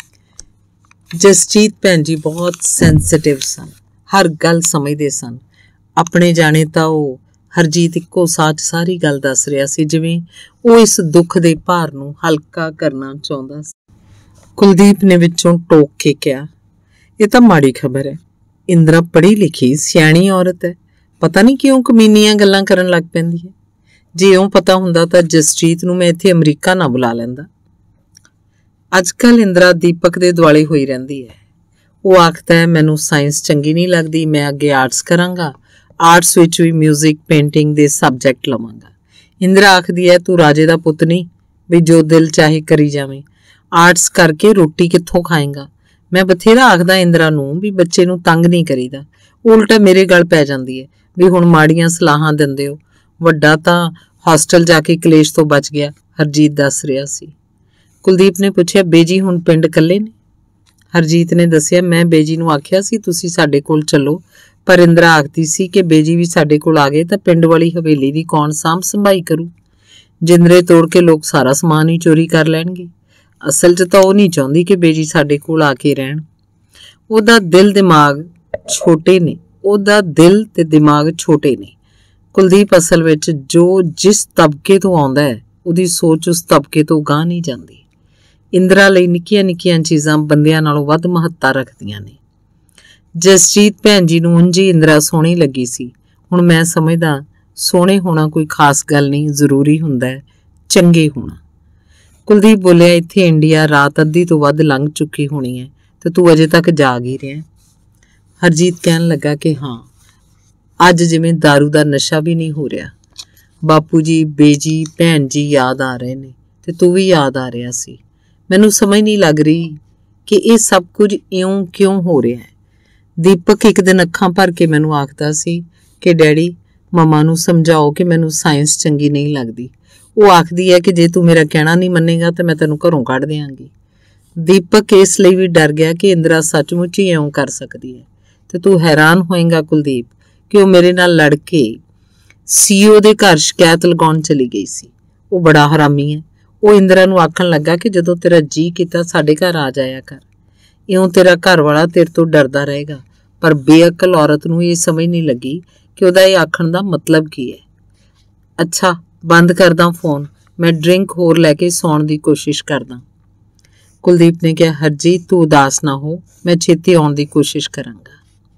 ਜਸਜੀਤ ਭੈਣ ਜੀ ਬਹੁਤ ਸੈਂਸਿਟਿਵ ਸਨ, ਹਰ ਗੱਲ ਸਮਝਦੇ ਸਨ। ਆਪਣੇ ਜਾਣੇ ਤਾਂ ਉਹ ਹਰਜੀਤ ਇੱਕੋ ਸਾਹ 'ਚ ਸਾਰੀ ਗੱਲ ਦੱਸ ਰਿਹਾ ਸੀ, ਜਿਵੇਂ ਉਹ ਇਸ ਦੁੱਖ ਦੇ ਭਾਰ ਨੂੰ ਹਲਕਾ ਕਰਨਾ ਚਾਹੁੰਦਾ ਸੀ। ਕੁਲਦੀਪ ਨੇ ਵਿੱਚੋਂ ਟੋਕ ਕੇ ਕਿਹਾ, ਇਹ ਤਾਂ ਮਾੜੀ ਖਬਰ ਹੈ। ਇੰਦਰਾ ਪੜ੍ਹੀ ਲਿਖੀ ਸਿਆਣੀ ਔਰਤ ਹੈ, ਪਤਾ ਨਹੀਂ ਕਿਉਂ ਕਮੀਨੀਆਂ ਗੱਲਾਂ ਕਰਨ ਲੱਗ ਪੈਂਦੀ ਹੈ। ਜੇ ਇਉਂ ਪਤਾ ਹੁੰਦਾ ਤਾਂ ਜਸਜੀਤ ਨੂੰ ਮੈਂ ਇੱਥੇ ਅਮਰੀਕਾ ਨਾ ਬੁਲਾ ਲੈਂਦਾ। ਅੱਜ ਕੱਲ੍ਹ ਇੰਦਰਾ ਦੀਪਕ ਦੇ ਦੁਆਲੇ ਹੋਈ ਰਹਿੰਦੀ ਹੈ। ਉਹ ਆਖਦਾ ਹੈ ਮੈਨੂੰ ਸਾਇੰਸ ਚੰਗੀ ਨਹੀਂ ਲੱਗਦੀ, ਮੈਂ ਅੱਗੇ ਆਰਟਸ ਕਰਾਂਗਾ, ਆਰਟਸ ਵਿੱਚ ਵੀ ਮਿਊਜ਼ਿਕ ਪੇਂਟਿੰਗ ਦੇ ਸਬਜੈਕਟ ਲਵਾਂਗਾ। ਇੰਦਰਾ ਆਖਦੀ ਹੈ ਤੂੰ ਰਾਜੇ ਦਾ ਪੁੱਤ ਨਹੀਂ ਵੀ ਜੋ ਦਿਲ ਚਾਹੇ ਕਰੀ ਜਾਵੇਂ, ਆਰਟਸ ਕਰਕੇ ਰੋਟੀ ਕਿੱਥੋਂ ਖਾਏਗਾ। ਮੈਂ ਬਥੇਰਾ ਆਖਦਾ ਇੰਦਰਾ ਨੂੰ ਵੀ ਬੱਚੇ ਨੂੰ ਤੰਗ ਨਹੀਂ ਕਰੀਦਾ, ਉਲਟਾ ਮੇਰੇ ਗਲ ਪੈ ਜਾਂਦੀ ਹੈ ਵੀ ਹੁਣ ਮਾੜੀਆਂ ਸਲਾਹਾਂ ਦਿੰਦੇ ਹੋ। ਵੱਡਾ ਤਾਂ ਹੌਸਟਲ ਜਾ ਕੇ ਕਲੇਸ਼ ਤੋਂ ਬਚ ਗਿਆ, ਹਰਜੀਤ ਦੱਸ ਰਿਹਾ ਸੀ। ਕੁਲਦੀਪ ਨੇ ਪੁੱਛਿਆ, ਬੇਜੀ ਹੁਣ ਪਿੰਡ ਇਕੱਲੇ ਨੇ? ਹਰਜੀਤ ਨੇ ਦੱਸਿਆ, ਮੈਂ ਬੇਜੀ ਨੂੰ ਆਖਿਆ ਸੀ ਤੁਸੀਂ ਸਾਡੇ ਕੋਲ ਚੱਲੋ, ਪਰ ਇੰਦਰਾ ਆਖਦੀ ਸੀ ਕਿ ਬੇਜੀ ਵੀ ਸਾਡੇ ਕੋਲ ਆ ਗਏ ਤਾਂ ਪਿੰਡ ਵਾਲੀ ਹਵੇਲੀ ਦੀ ਕੌਣ ਸਾਂਭ ਸੰਭਾਈ ਕਰੂ। ਜਿੰਦਰੇ ਤੋੜ ਕੇ ਲੋਕ ਸਾਰਾ ਸਮਾਨ ਹੀ ਚੋਰੀ ਕਰ ਲੈਣਗੇ। ਅਸਲ 'ਚ ਤਾਂ ਉਹ ਨਹੀਂ ਚਾਹੁੰਦੀ ਕਿ ਬੇਜੀ ਸਾਡੇ ਕੋਲ ਆ ਕੇ ਰਹਿਣ। ਉਹਦਾ ਦਿਲ ਦਿਮਾਗ ਛੋਟੇ ਨੇ ਉਹਦਾ ਦਿਲ ਤੇ ਦਿਮਾਗ ਛੋਟੇ ਨੇ। ਕੁਲਦੀਪ ਅਸਲ ਵਿੱਚ ਜੋ ਜਿਸ ਤਬਕੇ ਤੋਂ ਆਉਂਦਾ ਹੈ ਉਹਦੀ ਸੋਚ ਉਸ ਤਬਕੇ ਤੋਂ ਗਾਂਹ ਨਹੀਂ ਜਾਂਦੀ। ਇੰਦਰਾ ਲਈ ਨਿੱਕੀਆਂ ਨਿੱਕੀਆਂ ਚੀਜ਼ਾਂ ਬੰਦਿਆਂ ਨਾਲੋਂ ਵੱਧ ਮਹੱਤਤਾ ਰੱਖਦੀਆਂ ਨੇ। ਜਸਜੀਤ ਭੈਣ ਜੀ ਨੂੰ ਉਂਝ ਹੀ ਇੰਦਰਾ ਸੋਹਣੀ ਲੱਗੀ ਸੀ। ਹੁਣ ਮੈਂ ਸਮਝਦਾ ਸੋਹਣੇ ਹੋਣਾ ਕੋਈ ਖਾਸ ਗੱਲ ਨਹੀਂ, ਜ਼ਰੂਰੀ ਹੁੰਦਾ ਹੈ ਚੰਗੇ ਹੋਣਾ। ਕੁਲਦੀਪ ਬੋਲਿਆ, ਇੱਥੇ ਇੰਡੀਆ ਰਾਤ ਅੱਧੀ ਤੋਂ ਵੱਧ ਲੰਘ ਚੁੱਕੀ ਹੋਣੀ ਹੈ ਤੇ ਤੂੰ ਅਜੇ ਤੱਕ ਜਾਗ ਹੀ ਰਿਹਾ। ਹਰਜੀਤ ਕਹਿਣ ਲੱਗਾ ਕਿ ਹਾਂ, ਅੱਜ ਜਿਵੇਂ ਦਾਰੂ ਦਾ ਨਸ਼ਾ ਵੀ ਨਹੀਂ ਹੋ ਰਿਹਾ। ਬਾਪੂ ਜੀ, ਬੇਜੀ, ਭੈਣ ਜੀ ਯਾਦ ਆ ਰਹੇ ਨੇ ਤੇ ਤੂੰ ਵੀ ਯਾਦ ਆ ਰਿਹਾ ਸੀ। ਮੈਨੂੰ ਸਮਝ ਨਹੀਂ ਲੱਗ ਰਹੀ ਕਿ ਇਹ ਸਭ ਕੁਝ ਇਉਂ ਕਿਉਂ ਹੋ ਰਿਹਾ ਹੈ। ਦੀਪਕ ਇੱਕ ਦਿਨ ਅੱਖਾਂ ਭਰ ਕੇ ਮੈਨੂੰ ਆਖਦਾ ਸੀ ਕਿ ਡੈਡੀ, ਮਮਾ ਨੂੰ ਸਮਝਾਓ ਕਿ ਮੈਨੂੰ ਸਾਇੰਸ ਚੰਗੀ ਨਹੀਂ ਲੱਗਦੀ। ਉਹ ਆਖਦੀ ਹੈ ਕਿ ਜੇ ਤੂੰ ਮੇਰਾ ਕਹਿਣਾ ਨਹੀਂ ਮੰਨੇਗਾ ਤਾਂ ਮੈਂ ਤੈਨੂੰ ਘਰੋਂ ਕੱਢ ਦਿਆਂਗੀ। ਦੀਪਕ ਇਸ ਲਈ ਵੀ ਡਰ ਗਿਆ ਕਿ ਇੰਦਰਾ ਸੱਚਮੁੱਚ ਹੀ ਇਉਂ ਕਰ ਸਕਦੀ ਹੈ ਤੇ ਤੂੰ ਹੈਰਾਨ ਹੋਏਗਾ ਕੁਲਦੀਪ ਕਿ ਉਹ ਮੇਰੇ ਨਾਲ ਲੜ ਕੇ ਸੀਓ ਦੇ ਘਰ ਸ਼ਿਕਾਇਤ ਲਗਾਉਣ ਚਲੀ ਗਈ ਸੀ। ਉਹ ਬੜਾ ਹਰਾਮੀ ਹੈ। ਉਹ ਇੰਦਰਾ ਨੂੰ ਆਖਣ ਲੱਗਾ ਕਿ ਜਦੋਂ ਤੇਰਾ ਜੀ ਕੀਤਾ ਸਾਡੇ ਘਰ ਆ ਜਾਇਆ ਕਰ, ਇਉਂ ਤੇਰਾ ਘਰ ਵਾਲਾ ਤੇਰੇ ਤੋਂ ਡਰਦਾ ਰਹੇਗਾ। ਪਰ ਬੇਅਕਲ ਔਰਤ ਨੂੰ ਇਹ ਸਮਝ ਨਹੀਂ ਲੱਗੀ ਕਿ ਉਹਦਾ ਇਹ ਆਖਣ ਦਾ ਮਤਲਬ ਕੀ ਹੈ। ਅੱਛਾ, ਬੰਦ ਕਰਦਾ ਫੋਨ, ਮੈਂ ਡਰਿੰਕ ਹੋਰ ਲੈ ਕੇ ਸੌਣ ਦੀ ਕੋਸ਼ਿਸ਼ ਕਰਦਾ। ਕੁਲਦੀਪ ਨੇ ਕਿਹਾ, ਹਰਜੀਤ ਤੂੰ ਉਦਾਸ ਨਾ ਹੋ, ਮੈਂ ਛੇਤੀ ਆਉਣ ਦੀ ਕੋਸ਼ਿਸ਼ ਕਰਾਂਗਾ।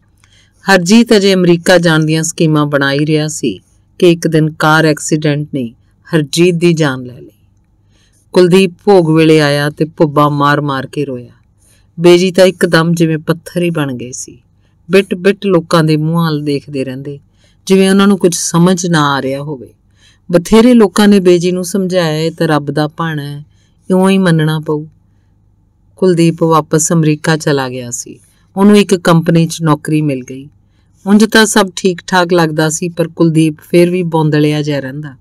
ਹਰਜੀਤ ਅਜੇ ਅਮਰੀਕਾ ਜਾਣ ਦੀਆਂ ਸਕੀਮਾਂ ਬਣਾ ਹੀ ਰਿਹਾ ਸੀ ਕਿ ਇੱਕ ਦਿਨ ਕਾਰ ਐਕਸੀਡੈਂਟ ਨੇ ਹਰਜੀਤ ਦੀ ਜਾਨ ਲੈ ਲਈ। ਕੁਲਦੀਪ ਭੋਗ ਵੇਲੇ ਆਇਆ ਤੇ ਭੁੱਬਾ ਮਾਰ ਮਾਰ ਕੇ ਰੋਇਆ। ਬੇਜੀ ਤਾਂ ਇੱਕਦਮ ਜਿਵੇਂ ਪੱਥਰ ਹੀ ਬਣ ਗਏ ਸੀ। ਬਿੱਟ ਬਿੱਟ ਲੋਕਾਂ ਦੇ ਮੂੰਹਾਂ ਵੱਲ ਦੇਖਦੇ ਰਹਿੰਦੇ, ਜਿਵੇਂ ਉਹਨਾਂ ਨੂੰ ਕੁਝ ਸਮਝ ਨਾ ਆ ਰਿਹਾ ਹੋਵੇ। ਬਥੇਰੇ ਲੋਕਾਂ ਨੇ ਬੇਜੀ ਨੂੰ ਸਮਝਾਇਆ, ਇਹ ਤਾਂ ਰੱਬ ਦਾ ਭਾਣਾ ਹੈ, ਇਉਂ ਹੀ ਮੰਨਣਾ ਪਊ। ਕੁਲਦੀਪ ਵਾਪਸ ਅਮਰੀਕਾ ਚਲਾ ਗਿਆ ਸੀ। ਉਹਨੂੰ ਇੱਕ ਕੰਪਨੀ 'ਚ ਨੌਕਰੀ ਮਿਲ ਗਈ। ਉਂਝ ਤਾਂ ਸਭ ਠੀਕ ਠਾਕ ਲੱਗਦਾ ਸੀ, ਪਰ ਕੁਲਦੀਪ ਫਿਰ ਵੀ ਬੌਂਦਲਿਆ ਜਿਹਾ ਰਹਿੰਦਾ।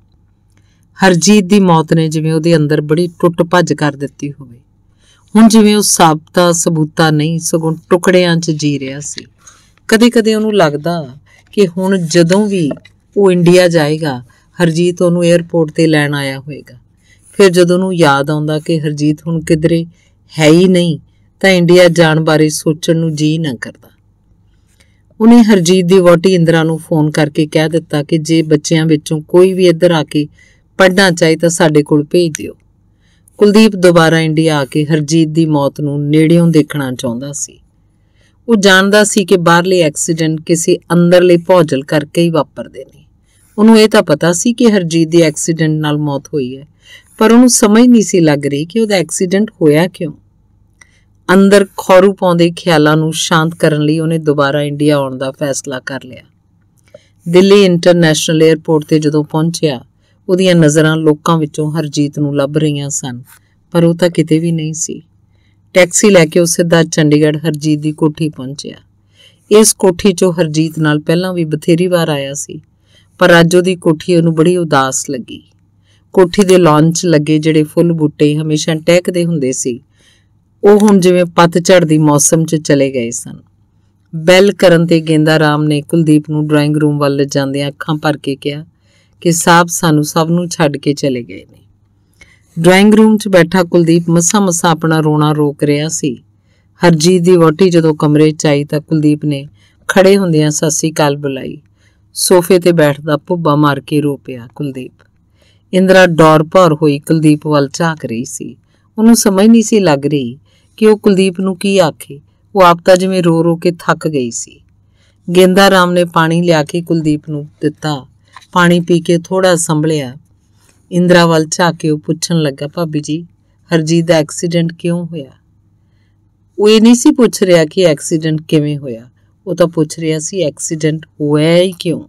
ਹਰਜੀਤ ਦੀ ਮੌਤ ਨੇ ਜਿਵੇਂ ਉਹਦੇ ਅੰਦਰ ਬੜੀ ਟੁੱਟ ਭੱਜ ਕਰ ਦਿੱਤੀ ਹੋਵੇ। ਹੁਣ ਜਿਵੇਂ ਉਹ ਸਾਬਤਾ ਸਬੂਤਾ ਨਹੀਂ, ਸਗੋਂ ਟੁਕੜਿਆਂ 'ਚ ਜੀ ਰਿਹਾ ਸੀ। ਕਦੇ ਕਦੇ ਉਹਨੂੰ ਲੱਗਦਾ ਕਿ ਹੁਣ ਜਦੋਂ ਵੀ ਉਹ ਇੰਡੀਆ ਜਾਏਗਾ ਹਰਜੀਤ ਉਹਨੂੰ ਏਅਰਪੋਰਟ ਤੇ ਲੈਣ ਆਇਆ ਹੋਏਗਾ। ਫਿਰ ਜਦੋਂ ਉਹਨੂੰ ਯਾਦ ਆਉਂਦਾ ਕਿ ਹਰਜੀਤ ਹੁਣ ਕਿਧਰੇ ਹੈ ਹੀ ਨਹੀਂ ਤਾਂ ਇੰਡੀਆ ਜਾਣ ਬਾਰੇ ਸੋਚਣ ਨੂੰ ਜੀ ਨਾ ਕਰਦਾ। ਉਹਨੇ ਹਰਜੀਤ ਦੀ ਵਹੁਟੀ ਇੰਦਰਾ ਨੂੰ ਫੋਨ ਕਰਕੇ ਕਹਿ ਦਿੱਤਾ ਕਿ ਜੇ ਬੱਚਿਆਂ ਵਿੱਚੋਂ ਕੋਈ ਵੀ ਇੱਧਰ ਆ ਕੇ ਪੜ੍ਹਨਾ ਚਾਹੇ ਤਾਂ ਸਾਡੇ ਕੋਲ ਭੇਜ ਦਿਓ। ਕੁਲਦੀਪ ਦੁਬਾਰਾ ਇੰਡੀਆ ਆ ਕੇ ਹਰਜੀਤ ਦੀ ਮੌਤ ਨੂੰ ਨੇੜਿਓਂ ਦੇਖਣਾ ਚਾਹੁੰਦਾ ਸੀ। ਉਹ ਜਾਣਦਾ ਸੀ ਕਿ ਬਾਹਰਲੇ ਐਕਸੀਡੈਂਟ ਕਿਸੇ ਅੰਦਰਲੇ ਭੌਜਲ ਕਰਕੇ ਹੀ ਵਾਪਰਦੇ ਨੇ। ਉਹਨੂੰ ਇਹ ਤਾਂ ਪਤਾ ਸੀ ਕਿ ਹਰਜੀਤ ਦੀ ਐਕਸੀਡੈਂਟ ਨਾਲ ਮੌਤ ਹੋਈ ਹੈ, ਪਰ ਉਹਨੂੰ ਸਮਝ ਨਹੀਂ ਸੀ ਲੱਗ ਰਹੀ ਕਿ ਉਹਦਾ ਐਕਸੀਡੈਂਟ ਹੋਇਆ ਕਿਉਂ। ਅੰਦਰ ਖੌਰੂ ਪਾਉਂਦੇ ਖਿਆਲਾਂ ਨੂੰ ਸ਼ਾਂਤ ਕਰਨ ਲਈ ਉਹਨੇ ਦੁਬਾਰਾ ਇੰਡੀਆ ਆਉਣ ਦਾ ਫੈਸਲਾ ਕਰ ਲਿਆ। ਦਿੱਲੀ ਇੰਟਰਨੈਸ਼ਨਲ ਏਅਰਪੋਰਟ ਤੇ ਜਦੋਂ ਪਹੁੰਚਿਆ, ਉਹਦੀਆਂ ਨਜ਼ਰਾਂ ਲੋਕਾਂ ਵਿੱਚੋਂ ਹਰਜੀਤ ਨੂੰ ਲੱਭ ਰਹੀਆਂ ਸਨ, ਪਰ ਉਹ ਤਾਂ ਕਿਤੇ ਵੀ ਨਹੀਂ ਸੀ। ਟੈਕਸੀ ਲੈ ਕੇ ਉਹ ਸਿੱਧਾ ਚੰਡੀਗੜ੍ਹ ਹਰਜੀਤ ਦੀ ਕੋਠੀ ਪਹੁੰਚਿਆ। ਇਸ ਕੋਠੀ 'ਚੋਂ ਹਰਜੀਤ ਨਾਲ ਪਹਿਲਾਂ ਵੀ ਬਥੇਰੀ ਵਾਰ ਆਇਆ ਸੀ, ਪਰ ਅੱਜ ਉਹਦੀ ਕੋਠੀ ਉਹਨੂੰ ਬੜੀ ਉਦਾਸ ਲੱਗੀ। ਕੋਠੀ ਦੇ ਲੌਨ 'ਚ ਲੱਗੇ ਜਿਹੜੇ ਫੁੱਲ ਬੂਟੇ ਹਮੇਸ਼ਾ ਟਹਿਕਦੇ ਹੁੰਦੇ ਸੀ, ਉਹ ਹੁਣ ਜਿਵੇਂ ਪਤਝੜ ਦੀ ਮੌਸਮ 'ਚ ਚਲੇ ਗਏ ਸਨ। ਬੈਲ ਕਰਨ ਤੇ ਗੇਂਦਾ ਰਾਮ ਨੇ ਕੁਲਦੀਪ ਨੂੰ ਡਰਾਇੰਗ ਰੂਮ ਵੱਲ ਲਿਜਾਂਦਿਆਂ ਅੱਖਾਂ ਭਰ ਕੇ ਕਿਹਾ ਕਿ ਸਾਹਿਬ ਸਾਨੂੰ ਸਭ ਨੂੰ ਛੱਡ ਕੇ ਚਲੇ ਗਏ ਨੇ। ਡਰਾਇੰਗ ਰੂਮ 'ਚ ਬੈਠਾ ਕੁਲਦੀਪ ਮਸਾਂ ਮਸਾਂ ਆਪਣਾ ਰੋਣਾ ਰੋਕ ਰਿਹਾ ਸੀ। ਹਰਜੀਤ ਦੀ ਵਹੁਟੀ ਜਦੋਂ ਕਮਰੇ 'ਚ ਆਈ ਤਾਂ ਕੁਲਦੀਪ ਨੇ ਖੜੇ ਹੁੰਦਿਆਂ ਸਤਿ ਸ੍ਰੀ ਅਕਾਲ ਬੁਲਾਈ। ਸੋਫੇ ਤੇ ਬੈਠਦਾ ਭੁੱਬਾ ਮਾਰ ਕੇ ਰੋ ਪਿਆ ਕੁਲਦੀਪ। ਇੰਦਰਾ ਡੌਰ ਭੌਰ ਹੋਈ ਕੁਲਦੀਪ ਵੱਲ ਝਾਕ ਰਹੀ ਸੀ। ਉਹਨੂੰ ਸਮਝ ਨਹੀਂ ਸੀ ਲੱਗ ਰਹੀ ਕਿ ਉਹ ਕੁਲਦੀਪ ਨੂੰ ਕੀ ਆਖੇ। ਉਹ ਆਪ ਤਾਂ ਜਿਵੇਂ ਰੋ ਰੋ ਕੇ ਥੱਕ ਗਈ ਸੀ। ਗੇਂਦਾ ਰਾਮ ਨੇ ਪਾਣੀ ਲਿਆ ਕੇ ਕੁਲਦੀਪ ਨੂੰ ਦਿੱਤਾ। ਪਾਣੀ ਪੀ ਕੇ ਥੋੜਾ ਸੰਭਲਿਆ। ਇੰਦਰਾ ਵੱਲ ਝਾਕ ਕੇ ਉਹ ਪੁੱਛਣ ਲੱਗਾ, ਭਾਬੀ ਜੀ ਹਰਜੀਤ ਦਾ ਐਕਸੀਡੈਂਟ ਕਿਉਂ ਹੋਇਆ? ਉਹ ਇਹ ਨਹੀਂ ਸੀ ਪੁੱਛ ਰਿਹਾ ਕਿ ਐਕਸੀਡੈਂਟ ਕਿਵੇਂ ਹੋਇਆ, ਉਹ ਤਾਂ ਪੁੱਛ ਰਿਹਾ ਸੀ ਐਕਸੀਡੈਂਟ ਹੋਇਆ ਹੀ ਕਿਉਂ।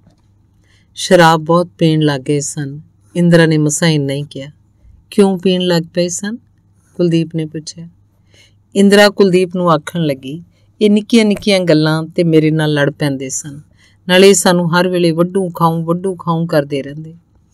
ਸ਼ਰਾਬ ਬਹੁਤ ਪੀਣ ਲੱਗ ਗਏ ਸਨ। ਇੰਦਰਾ ਨੇ ਮਸਾਂ ਇੰਨਾ ਹੀ ਕਿਹਾ। ਕਿਉਂ ਪੀਣ ਲੱਗ ਪਏ ਸਨ? ਕੁਲਦੀਪ ਨੇ ਪੁੱਛਿਆ। ਇੰਦਰਾ ਕੁਲਦੀਪ ਨੂੰ ਆਖਣ ਲੱਗੀ, ਇਹ ਨਿੱਕੀਆਂ ਨਿੱਕੀਆਂ ਗੱਲਾਂ ਤੇ ਮੇਰੇ ਨਾਲ ਲੜ ਪੈਂਦੇ ਸਨ, ਨਾਲੇ ਸਾਨੂੰ ਹਰ ਵੇਲੇ ਵੱਡੂ ਖਾਊਂ ਵੱਡੂ ਖਾਊਂ ਕਰਦੇ ਰਹਿੰਦੇ।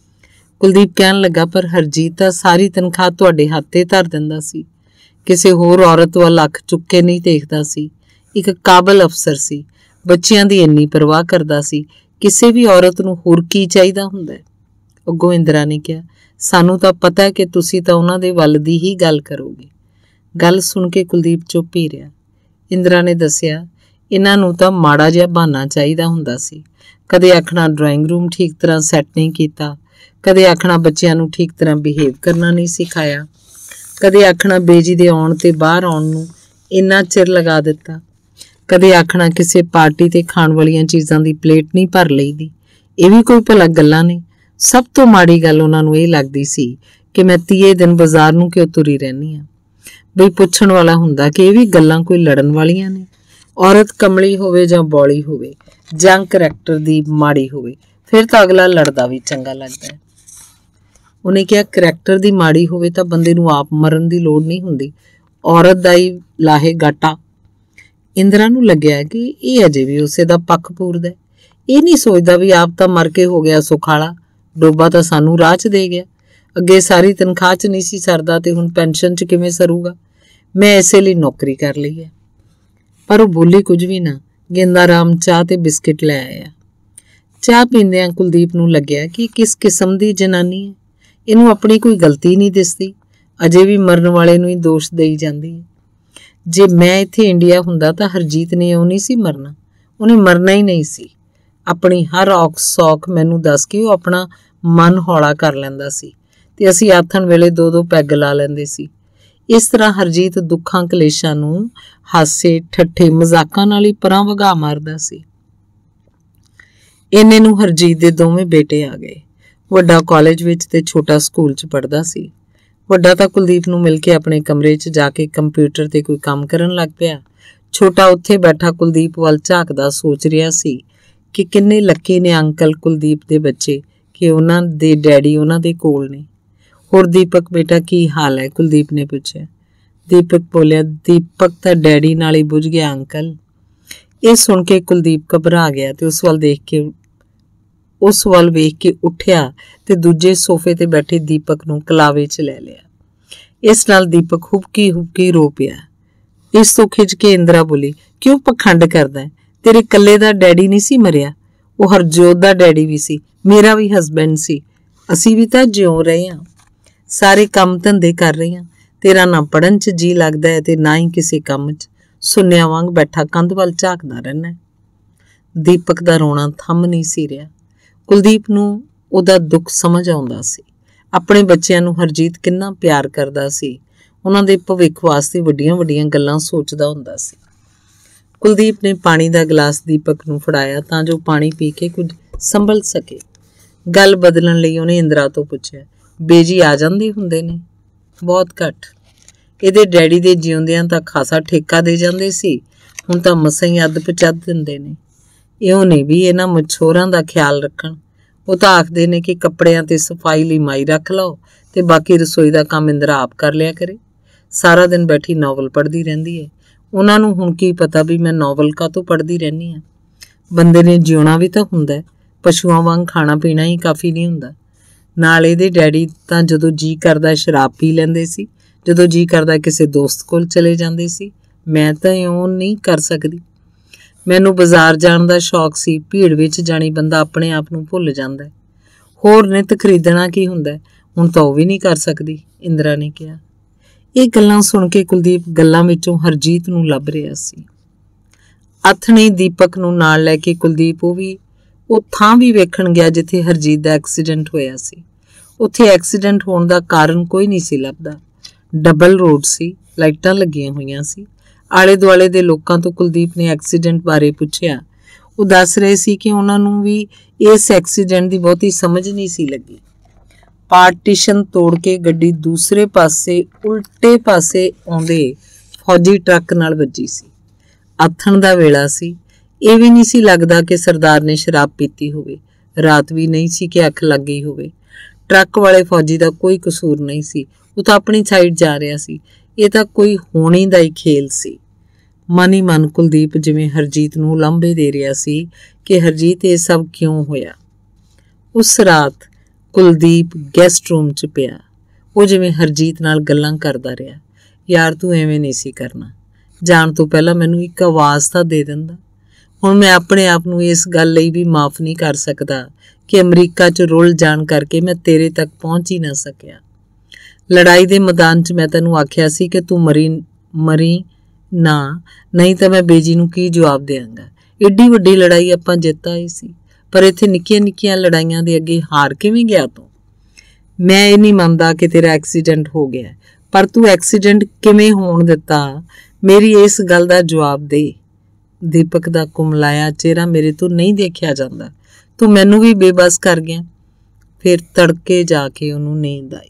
ਕੁਲਦੀਪ ਕਹਿਣ ਲੱਗਾ, ਪਰ ਹਰਜੀਤ ਤਾਂ ਸਾਰੀ ਤਨਖਾਹ ਤੁਹਾਡੇ ਹੱਥ ਤੇ ਧਰ ਦਿੰਦਾ ਸੀ, ਕਿਸੇ ਹੋਰ ਔਰਤ ਵੱਲ ਅੱਖ ਚੁੱਕ ਕੇ ਨਹੀਂ ਦੇਖਦਾ ਸੀ। ਇੱਕ ਕਾਬਲ ਅਫਸਰ ਸੀ, ਬੱਚਿਆਂ ਦੀ ਇੰਨੀ ਪਰਵਾਹ ਕਰਦਾ ਸੀ। ਕਿਸੇ ਵੀ ਔਰਤ ਨੂੰ ਹੋਰ ਕੀ ਚਾਹੀਦਾ ਹੁੰਦਾ? ਅੱਗੋਂ ਇੰਦਰਾ ਨੇ ਕਿਹਾ, ਸਾਨੂੰ ਤਾਂ ਪਤਾ ਹੈ ਕਿ ਤੁਸੀਂ ਤਾਂ ਉਹਨਾਂ ਦੇ ਵੱਲ ਦੀ ਹੀ ਗੱਲ ਕਰੋਗੇ। ਗੱਲ ਸੁਣ ਕੇ ਕੁਲਦੀਪ ਚੁੱਪ ਹੀ ਰਿਹਾ। ਇੰਦਰਾ ਨੇ ਦੱਸਿਆ, ਇਹਨਾਂ ਨੂੰ ਤਾਂ ਮਾੜਾ ਜਿਹਾ ਬਹਾਨਾ ਚਾਹੀਦਾ ਹੁੰਦਾ ਸੀ। ਕਦੇ ਆਖਣਾ ਡਰਾਇੰਗ ਰੂਮ ਠੀਕ ਤਰ੍ਹਾਂ ਸੈੱਟ ਨਹੀਂ ਕੀਤਾ, ਕਦੇ ਆਖਣਾ ਬੱਚਿਆਂ ਨੂੰ ਠੀਕ ਤਰ੍ਹਾਂ ਬਿਹੇਵ ਕਰਨਾ ਨਹੀਂ ਸਿਖਾਇਆ, ਕਦੇ ਆਖਣਾ ਬੇਜੀ ਦੇ ਆਉਣ ਤੇ ਬਾਹਰ ਆਉਣ ਨੂੰ ਇੰਨਾ ਚਿਰ ਲਗਾ ਦਿੱਤਾ, ਕਦੇ ਆਖਣਾ ਕਿਸੇ ਪਾਰਟੀ ਤੇ ਖਾਣ ਵਾਲੀਆਂ ਚੀਜ਼ਾਂ ਦੀ ਪਲੇਟ ਨਹੀਂ ਭਰ ਲਈਦੀ। ਇਹ ਵੀ ਕੋਈ ਭਲਾ ਗੱਲਾਂ ਨੇ? ਸਭ ਤੋਂ ਮਾੜੀ ਗੱਲ ਉਹਨਾਂ ਨੂੰ ਇਹ ਲੱਗਦੀ ਸੀ ਕਿ ਮੈਂ ਤੀਏ ਦਿਨ ਬਾਜ਼ਾਰ ਨੂੰ ਕਿਉਂ ਤੁਰੀ ਰਹਿੰਦੀ ਹਾਂ। ਬਈ ਪੁੱਛਣ ਵਾਲਾ ਹੁੰਦਾ ਕਿ ਇਹ ਵੀ ਗੱਲਾਂ ਕੋਈ ਲੜਨ ਵਾਲੀਆਂ ਨੇ? ਔਰਤ ਕਮਲੀ ਹੋਵੇ ਜਾਂ ਬੌਲੀ ਹੋਵੇ ਜਾਂ ਕਰੈਕਟਰ ਦੀ ਮਾੜੀ ਹੋਵੇ, ਫਿਰ ਤਾਂ ਅਗਲਾ ਲੜਦਾ ਵੀ ਚੰਗਾ ਲੱਗਦਾ ਹੈ। ਉਹਨੇ ਕਿਹਾ, ਕਰੈਕਟਰ ਦੀ ਮਾੜੀ ਹੋਵੇ ਤਾਂ ਬੰਦੇ ਨੂੰ ਆਪ ਮਰਨ ਦੀ ਲੋੜ ਨਹੀਂ ਹੁੰਦੀ, ਔਰਤ ਦਾ ਹੀ ਲਾਹੇ ਗਾਟਾ। ਇੰਦਰਾ ਨੂੰ ਲੱਗਿਆ ਕਿ ਇਹ ਅਜੇ ਵੀ ਉਸੇ ਦਾ ਪੱਖ ਪੂਰਦਾ। ਇਹ ਨਹੀਂ ਸੋਚਦਾ ਵੀ ਆਪ ਤਾਂ ਮਰ ਕੇ ਹੋ ਗਿਆ ਸੁਖਾਲਾ, ਡੋਬਾ ਤਾਂ ਸਾਨੂੰ ਰਾਹ 'ਚ ਦੇ ਗਿਆ। ਅੱਗੇ ਸਾਰੀ ਤਨਖਾਹ 'ਚ ਨਹੀਂ ਸੀ ਸਰਦਾ ਤੇ ਹੁਣ ਪੈਨਸ਼ਨ 'ਚ ਕਿਵੇਂ ਸਰੂਗਾ? ਮੈਂ ਇਸੇ ਲਈ ਨੌਕਰੀ ਕਰ ਲਈ ਹੈ। ਪਰ ਉਹ ਬੋਲੀ ਕੁਝ ਵੀ ਨਾ। ਗੇਂਦਾ ਰਾਮ ਚਾਹ ਤੇ ਬਿਸਕਿਟ ਲੈ ਆਇਆ। ਚਾਹ ਪੀਂਦਿਆਂ ਕੁਲਦੀਪ ਨੂੰ ਲੱਗਿਆ ਕਿ ਕਿਸ ਕਿਸਮ ਦੀ ਜਨਾਨੀ ਹੈ। ਇਹਨੂੰ ਆਪਣੀ ਕੋਈ ਗਲਤੀ ਨਹੀਂ ਦਿਸਦੀ, ਅਜੇ ਵੀ ਮਰਨ ਵਾਲੇ ਨੂੰ ਹੀ ਦੋਸ਼ ਦੇਈ ਜਾਂਦੀ ਹੈ। ਜੇ ਮੈਂ ਇੱਥੇ ਇੰਡੀਆ ਹੁੰਦਾ ਤਾਂ ਹਰਜੀਤ ਨੇ ਉਹ ਨਹੀਂ ਸੀ ਮਰਨਾ, ਉਹਨੇ ਮਰਨਾ ਹੀ ਨਹੀਂ ਸੀ। ਆਪਣੀ ਹਰ ਔਖ ਸੌਖ ਮੈਨੂੰ ਦੱਸ ਕੇ ਉਹ ਆਪਣਾ ਮਨ ਹੌਲਾ ਕਰ ਲੈਂਦਾ ਸੀ ਤੇ ਅਸੀਂ ਆਥਣ ਵੇਲੇ ਦੋ ਦੋ ਪੈਗ ਲਾ ਲੈਂਦੇ ਸੀ। ਇਸ ਤਰ੍ਹਾਂ ਹਰਜੀਤ ਦੁੱਖਾਂ ਕਲੇਸ਼ਾਂ ਨੂੰ ਹਾਸੇ ਠੱਠੇ ਮਜ਼ਾਕਾਂ ਨਾਲ ਹੀ ਪਰਾਂ ਵਗਾ ਮਾਰਦਾ ਸੀ। ਇੰਨੇ ਨੂੰ ਹਰਜੀਤ ਦੇ ਦੋਵੇਂ ਬੇਟੇ ਆ ਗਏ। ਵੱਡਾ ਕਾਲਜ ਵਿੱਚ ਤੇ ਛੋਟਾ ਸਕੂਲ 'ਚ ਪੜ੍ਹਦਾ ਸੀ। ਵੱਡਾ ਤਾਂ ਕੁਲਦੀਪ ਨੂੰ ਮਿਲ ਕੇ ਆਪਣੇ ਕਮਰੇ 'ਚ ਜਾ ਕੇ ਕੰਪਿਊਟਰ ਤੇ ਕੋਈ ਕੰਮ ਕਰਨ ਲੱਗ ਪਿਆ। ਛੋਟਾ ਉੱਥੇ ਬੈਠਾ ਕੁਲਦੀਪ ਵੱਲ ਝਾਕਦਾ ਸੋਚ ਰਿਹਾ ਸੀ ਕਿ ਕਿੰਨੇ ਲੱਕੀ ਨੇ ਅੰਕਲ ਕੁਲਦੀਪ ਦੇ ਬੱਚੇ ਕਿ ਉਹਨਾਂ ਦੇ ਡੈਡੀ ਉਹਨਾਂ ਦੇ ਕੋਲ ਨੇ। ਹੋਰ ਦੀਪਕ ਬੇਟਾ ਕੀ ਹਾਲ ਹੈ? ਕੁਲਦੀਪ ਨੇ ਪੁੱਛਿਆ। ਦੀਪਕ ਬੋਲਿਆ, ਦੀਪਕ ਤਾਂ ਡੈਡੀ ਨਾਲ ਹੀ ਬੁੱਝ ਗਿਆ ਅੰਕਲ। ਇਹ ਸੁਣ ਕੇ ਕੁਲਦੀਪ ਘਬਰਾ ਗਿਆ ਤੇ ਉਸ ਵੱਲ ਦੇਖ ਕੇ ਉਸ ਵੱਲ ਵੇਖ ਕੇ ਉੱਠਿਆ ਤੇ ਦੂਜੇ ਸੋਫੇ ਤੇ ਬੈਠੇ ਦੀਪਕ ਨੂੰ ਕਲਾਵੇ 'ਚ ਲੈ ਲਿਆ। ਇਸ ਨਾਲ ਦੀਪਕ ਹੁਬਕੀ ਹੁਬਕੀ ਰੋ ਪਿਆ। ਇਸ ਤੋਂ ਖਿੱਚ ਕੇ ਇੰਦਰਾ ਬੋਲੀ, ਕਿਉਂ ਪਖੰਡ ਕਰਦਾ ਹੈ? ਤੇਰੇ ਇਕੱਲੇ ਦਾ ਡੈਡੀ ਨਹੀਂ ਸੀ ਮਰਿਆ, ਉਹ ਹਰਜੋਤ ਦਾ ਡੈਡੀ ਵੀ ਸੀ, ਮੇਰਾ ਵੀ ਹਸਬੈਂਡ ਸੀ। ਅਸੀਂ ਵੀ ਤਾਂ ਜਿਉਂ ਰਹੇ ਹਾਂ, ਸਾਰੇ ਕੰਮ ਧੰਦੇ ਕਰ ਰਹੇ ਹਾਂ। ਤੇਰਾ ਨਾ ਪੜ੍ਹਨ 'ਚ ਜੀ ਲੱਗਦਾ ਹੈ ਤੇ ਨਾ ਹੀ ਕਿਸੇ ਕੰਮ 'ਚ, ਸੁੰਨਿਆਂ ਵਾਂਗ ਬੈਠਾ ਕੰਧ ਵੱਲ ਝਾਕਦਾ ਰਹਿਣਾ। ਦੀਪਕ ਦਾ ਰੋਣਾ ਥੰਮ ਨਹੀਂ ਸੀ ਰਿਹਾ। ਕੁਲਦੀਪ ਨੂੰ ਉਹਦਾ ਦੁੱਖ ਸਮਝ ਆਉਂਦਾ ਸੀ। ਆਪਣੇ ਬੱਚਿਆਂ ਨੂੰ ਹਰਜੀਤ ਕਿੰਨਾ ਪਿਆਰ ਕਰਦਾ ਸੀ। ਉਹਨਾਂ ਦੇ ਭਵਿੱਖ ਵਾਸਤੇ ਵੱਡੀਆਂ ਵੱਡੀਆਂ ਗੱਲਾਂ ਸੋਚਦਾ ਹੁੰਦਾ ਸੀ। ਕੁਲਦੀਪ ਨੇ ਪਾਣੀ ਦਾ ਗਲਾਸ ਦੀਪਕ ਨੂੰ ਫੜਾਇਆ ਤਾਂ ਜੋ ਪਾਣੀ ਪੀ ਕੇ ਕੁਝ ਸੰਭਲ ਸਕੇ। ਗੱਲ ਬਦਲਣ ਲਈ ਉਹਨੇ ਇੰਦਰਾ ਤੋਂ ਪੁੱਛਿਆ, ਬੇਜੀ ਆ ਜਾਂਦੇ ਹੁੰਦੇ ਨੇ? ਬਹੁਤ ਘੱਟ। ਇਹਦੇ ਡੈਡੀ ਦੇ ਜਿਉਂਦਿਆਂ ਤਾਂ ਖਾਸਾ ਠੇਕਾ ਦੇ ਜਾਂਦੇ ਸੀ, ਹੁਣ ਤਾਂ ਮਸਾਂ ਹੀ ਅੱਧ ਪਚੱਧ ਦਿੰਦੇ ਨੇ। ਇਉਂ ਨਹੀਂ ਵੀ ਇਹਨਾਂ ਮਛੋਰਾਂ ਦਾ ਖਿਆਲ ਰੱਖਣ। ਉਹ ਤਾਂ ਆਖਦੇ ਨੇ ਕਿ ਕੱਪੜਿਆਂ ਤੇ ਸਫਾਈ ਲਈ ਮਾਈ ਰੱਖ ਲਓ ਤੇ ਬਾਕੀ ਰਸੋਈ ਦਾ ਕੰਮ ਇੰਦਰਾ ਆਪ ਕਰ ਲਿਆ ਕਰੇ। ਸਾਰਾ ਦਿਨ ਬੈਠੀ ਨਾਵਲ ਪੜ੍ਹਦੀ ਰਹਿੰਦੀ ਹੈ। ਉਹਨਾਂ ਨੂੰ ਹੁਣ ਕੀ ਪਤਾ ਵੀ ਮੈਂ ਨਾਵਲ ਕਾਹਤੋਂ ਪੜ੍ਹਦੀ ਰਹਿੰਦੀ ਹਾਂ। ਬੰਦੇ ਨੇ ਜਿਉਣਾ ਵੀ ਤਾਂ ਹੁੰਦਾ, ਪਸ਼ੂਆਂ ਵਾਂਗ ਖਾਣਾ ਪੀਣਾ ਹੀ ਕਾਫੀ ਨਹੀਂ ਹੁੰਦਾ। ਨਾਲ ਇਹਦੇ ਡੈਡੀ ਤਾਂ ਜਦੋਂ ਜੀ ਕਰਦਾ ਸ਼ਰਾਬ ਪੀ ਲੈਂਦੇ ਸੀ, ਜਦੋਂ ਜੀ ਕਰਦਾ ਕਿਸੇ ਦੋਸਤ ਕੋਲ ਚਲੇ ਜਾਂਦੇ ਸੀ। ਮੈਂ ਤਾਂ ਇਉਂ ਨਹੀਂ ਕਰ ਸਕਦੀ। ਮੈਨੂੰ ਬਾਜ਼ਾਰ ਜਾਣ ਦਾ ਸ਼ੌਕ ਸੀ। ਭੀੜ ਵਿੱਚ ਜਾਣੀ ਬੰਦਾ ਆਪਣੇ ਆਪ ਨੂੰ ਭੁੱਲ ਜਾਂਦਾ। ਹੋਰ ਨਿੱਤ ਖਰੀਦਣਾ ਕੀ ਹੁੰਦਾ, ਹੁਣ ਤਾਂ ਉਹ ਵੀ ਨਹੀਂ ਕਰ ਸਕਦੀ, ਇੰਦਰਾ ਨੇ ਕਿਹਾ। ਇਹ ਗੱਲਾਂ ਸੁਣ ਕੇ ਕੁਲਦੀਪ ਗੱਲਾਂ ਵਿੱਚੋਂ ਹਰਜੀਤ ਨੂੰ ਲੱਭ ਰਿਹਾ ਸੀ। ਆਥਣੇ ਦੀਪਕ ਨੂੰ ਨਾਲ ਲੈ ਕੇ ਕੁਲਦੀਪ ਉਹ ਵੀ ਉਹ ਥਾਂ ਵੀ ਵੇਖਣ ਗਿਆ ਜਿੱਥੇ ਹਰਜੀਤ ਦਾ ਐਕਸੀਡੈਂਟ ਹੋਇਆ ਸੀ। ਉੱਥੇ ਐਕਸੀਡੈਂਟ ਹੋਣ ਦਾ ਕਾਰਨ ਕੋਈ ਨਹੀਂ ਸੀ ਲੱਭਦਾ। ਡਬਲ ਰੋਡ ਸੀ, ਲਾਈਟਾਂ ਲੱਗੀਆਂ ਹੋਈਆਂ ਸੀ। ਆਲੇ ਦੁਆਲੇ ਦੇ ਲੋਕਾਂ ਤੋਂ ਕੁਲਦੀਪ ਨੇ ਐਕਸੀਡੈਂਟ ਬਾਰੇ ਪੁੱਛਿਆ। ਉਹ ਦੱਸ ਰਹੇ ਸੀ ਕਿ ਉਹਨਾਂ ਨੂੰ ਵੀ ਇਸ ਐਕਸੀਡੈਂਟ ਦੀ ਬਹੁਤੀ ਸਮਝ ਨਹੀਂ ਸੀ ਲੱਗੀ। ਪਾਰਟੀਸ਼ਨ ਤੋੜ ਕੇ ਗੱਡੀ ਦੂਸਰੇ ਪਾਸੇ ਉਲਟੇ ਪਾਸੇ ਆਉਂਦੇ ਫੌਜੀ ਟਰੱਕ ਨਾਲ ਵੱਜੀ ਸੀ। ਆਥਣ ਦਾ ਵੇਲਾ ਸੀ। ਇਹ ਵੀ ਨਹੀਂ ਸੀ ਲੱਗਦਾ ਕਿ ਸਰਦਾਰ ਨੇ ਸ਼ਰਾਬ ਪੀਤੀ ਹੋਵੇ। ਰਾਤ ਵੀ ਨਹੀਂ ਸੀ ਕਿ ਅੱਖ ਲੱਗ ਗਈ ਹੋਵੇ। ਟਰੱਕ ਵਾਲੇ ਫੌਜੀ ਦਾ ਕੋਈ ਕਸੂਰ ਨਹੀਂ ਸੀ। ਉਹ ਤਾਂ ਆਪਣੀ ਸਾਈਡ ਜਾ ਰਿਹਾ ਸੀ। ਇਹ ਤਾਂ ਕੋਈ ਹੋਣੀ ਦਾ ਹੀ ਖੇਲ ਸੀ। ਮਨ ਹੀ ਮਨ ਕੁਲਦੀਪ ਜਿਵੇਂ ਹਰਜੀਤ ਨੂੰ ਉਲਾਂਭੇ ਦੇ ਰਿਹਾ ਸੀ ਕਿ ਹਰਜੀਤ ਇਹ ਸਭ ਕਿਉਂ ਹੋਇਆ। ਉਸ ਰਾਤ ਕੁਲਦੀਪ ਗੈਸਟ ਰੂਮ 'ਚ ਪਿਆ। ਉਹ ਜਿਵੇਂ ਹਰਜੀਤ ਨਾਲ ਗੱਲਾਂ ਕਰਦਾ ਰਿਹਾ। ਯਾਰ ਤੂੰ ਐਵੇਂ ਨਹੀਂ ਸੀ ਕਰਨਾ। ਜਾਣ ਤੋਂ ਪਹਿਲਾਂ ਮੈਨੂੰ ਇੱਕ ਆਵਾਜ਼ ਤਾਂ ਦੇ ਦਿੰਦਾ। ਹੁਣ ਮੈਂ ਆਪਣੇ ਆਪ ਨੂੰ ਇਸ ਗੱਲ ਲਈ ਵੀ ਮਾਫ ਨਹੀਂ ਕਰ ਸਕਦਾ ਕਿ ਅਮਰੀਕਾ 'ਚ ਰੁੱਲ ਜਾਣ ਕਰਕੇ ਮੈਂ ਤੇਰੇ ਤੱਕ ਪਹੁੰਚ ਹੀ ਨਾ ਸਕਿਆ। ਲੜਾਈ ਦੇ ਮੈਦਾਨ 'ਚ ਮੈਂ ਤੈਨੂੰ ਆਖਿਆ ਸੀ ਕਿ ਤੂੰ ਮਰੀ ਮਰੀ ਨਾ, ਨਹੀਂ ਤਾਂ ਮੈਂ ਬੇਜੀ ਨੂੰ ਕੀ ਜਵਾਬ ਦਿਆਂਗਾ। ਏਡੀ ਵੱਡੀ ਲੜਾਈ ਆਪਾਂ ਜਿੱਤ ਆਏ ਸੀ, ਪਰ ਇੱਥੇ ਨਿੱਕੀਆਂ ਨਿੱਕੀਆਂ ਲੜਾਈਆਂ ਦੇ ਅੱਗੇ ਹਾਰ ਕਿਵੇਂ ਗਿਆ ਤੂੰ? ਮੈਂ ਇਹ ਨਹੀਂ ਮੰਨਦਾ ਕਿ ਤੇਰਾ ਐਕਸੀਡੈਂਟ ਹੋ ਗਿਆ, ਪਰ ਤੂੰ ਐਕਸੀਡੈਂਟ ਕਿਵੇਂ ਹੋਣ ਦਿੱਤਾ, ਮੇਰੀ ਇਸ ਗੱਲ ਦਾ ਜਵਾਬ ਦੇ। ਦੀਪਕ ਦਾ ਕੁਮਲਾਇਆ ਚਿਹਰਾ ਮੇਰੇ ਤੋਂ ਨਹੀਂ ਦੇਖਿਆ ਜਾਂਦਾ। ਤੂੰ ਮੈਨੂੰ ਵੀ ਬੇਬਸ ਕਰ ਗਿਆ। ਫਿਰ ਤੜਕੇ ਜਾ ਕੇ ਉਹਨੂੰ ਨੀਂਦ ਆਈ।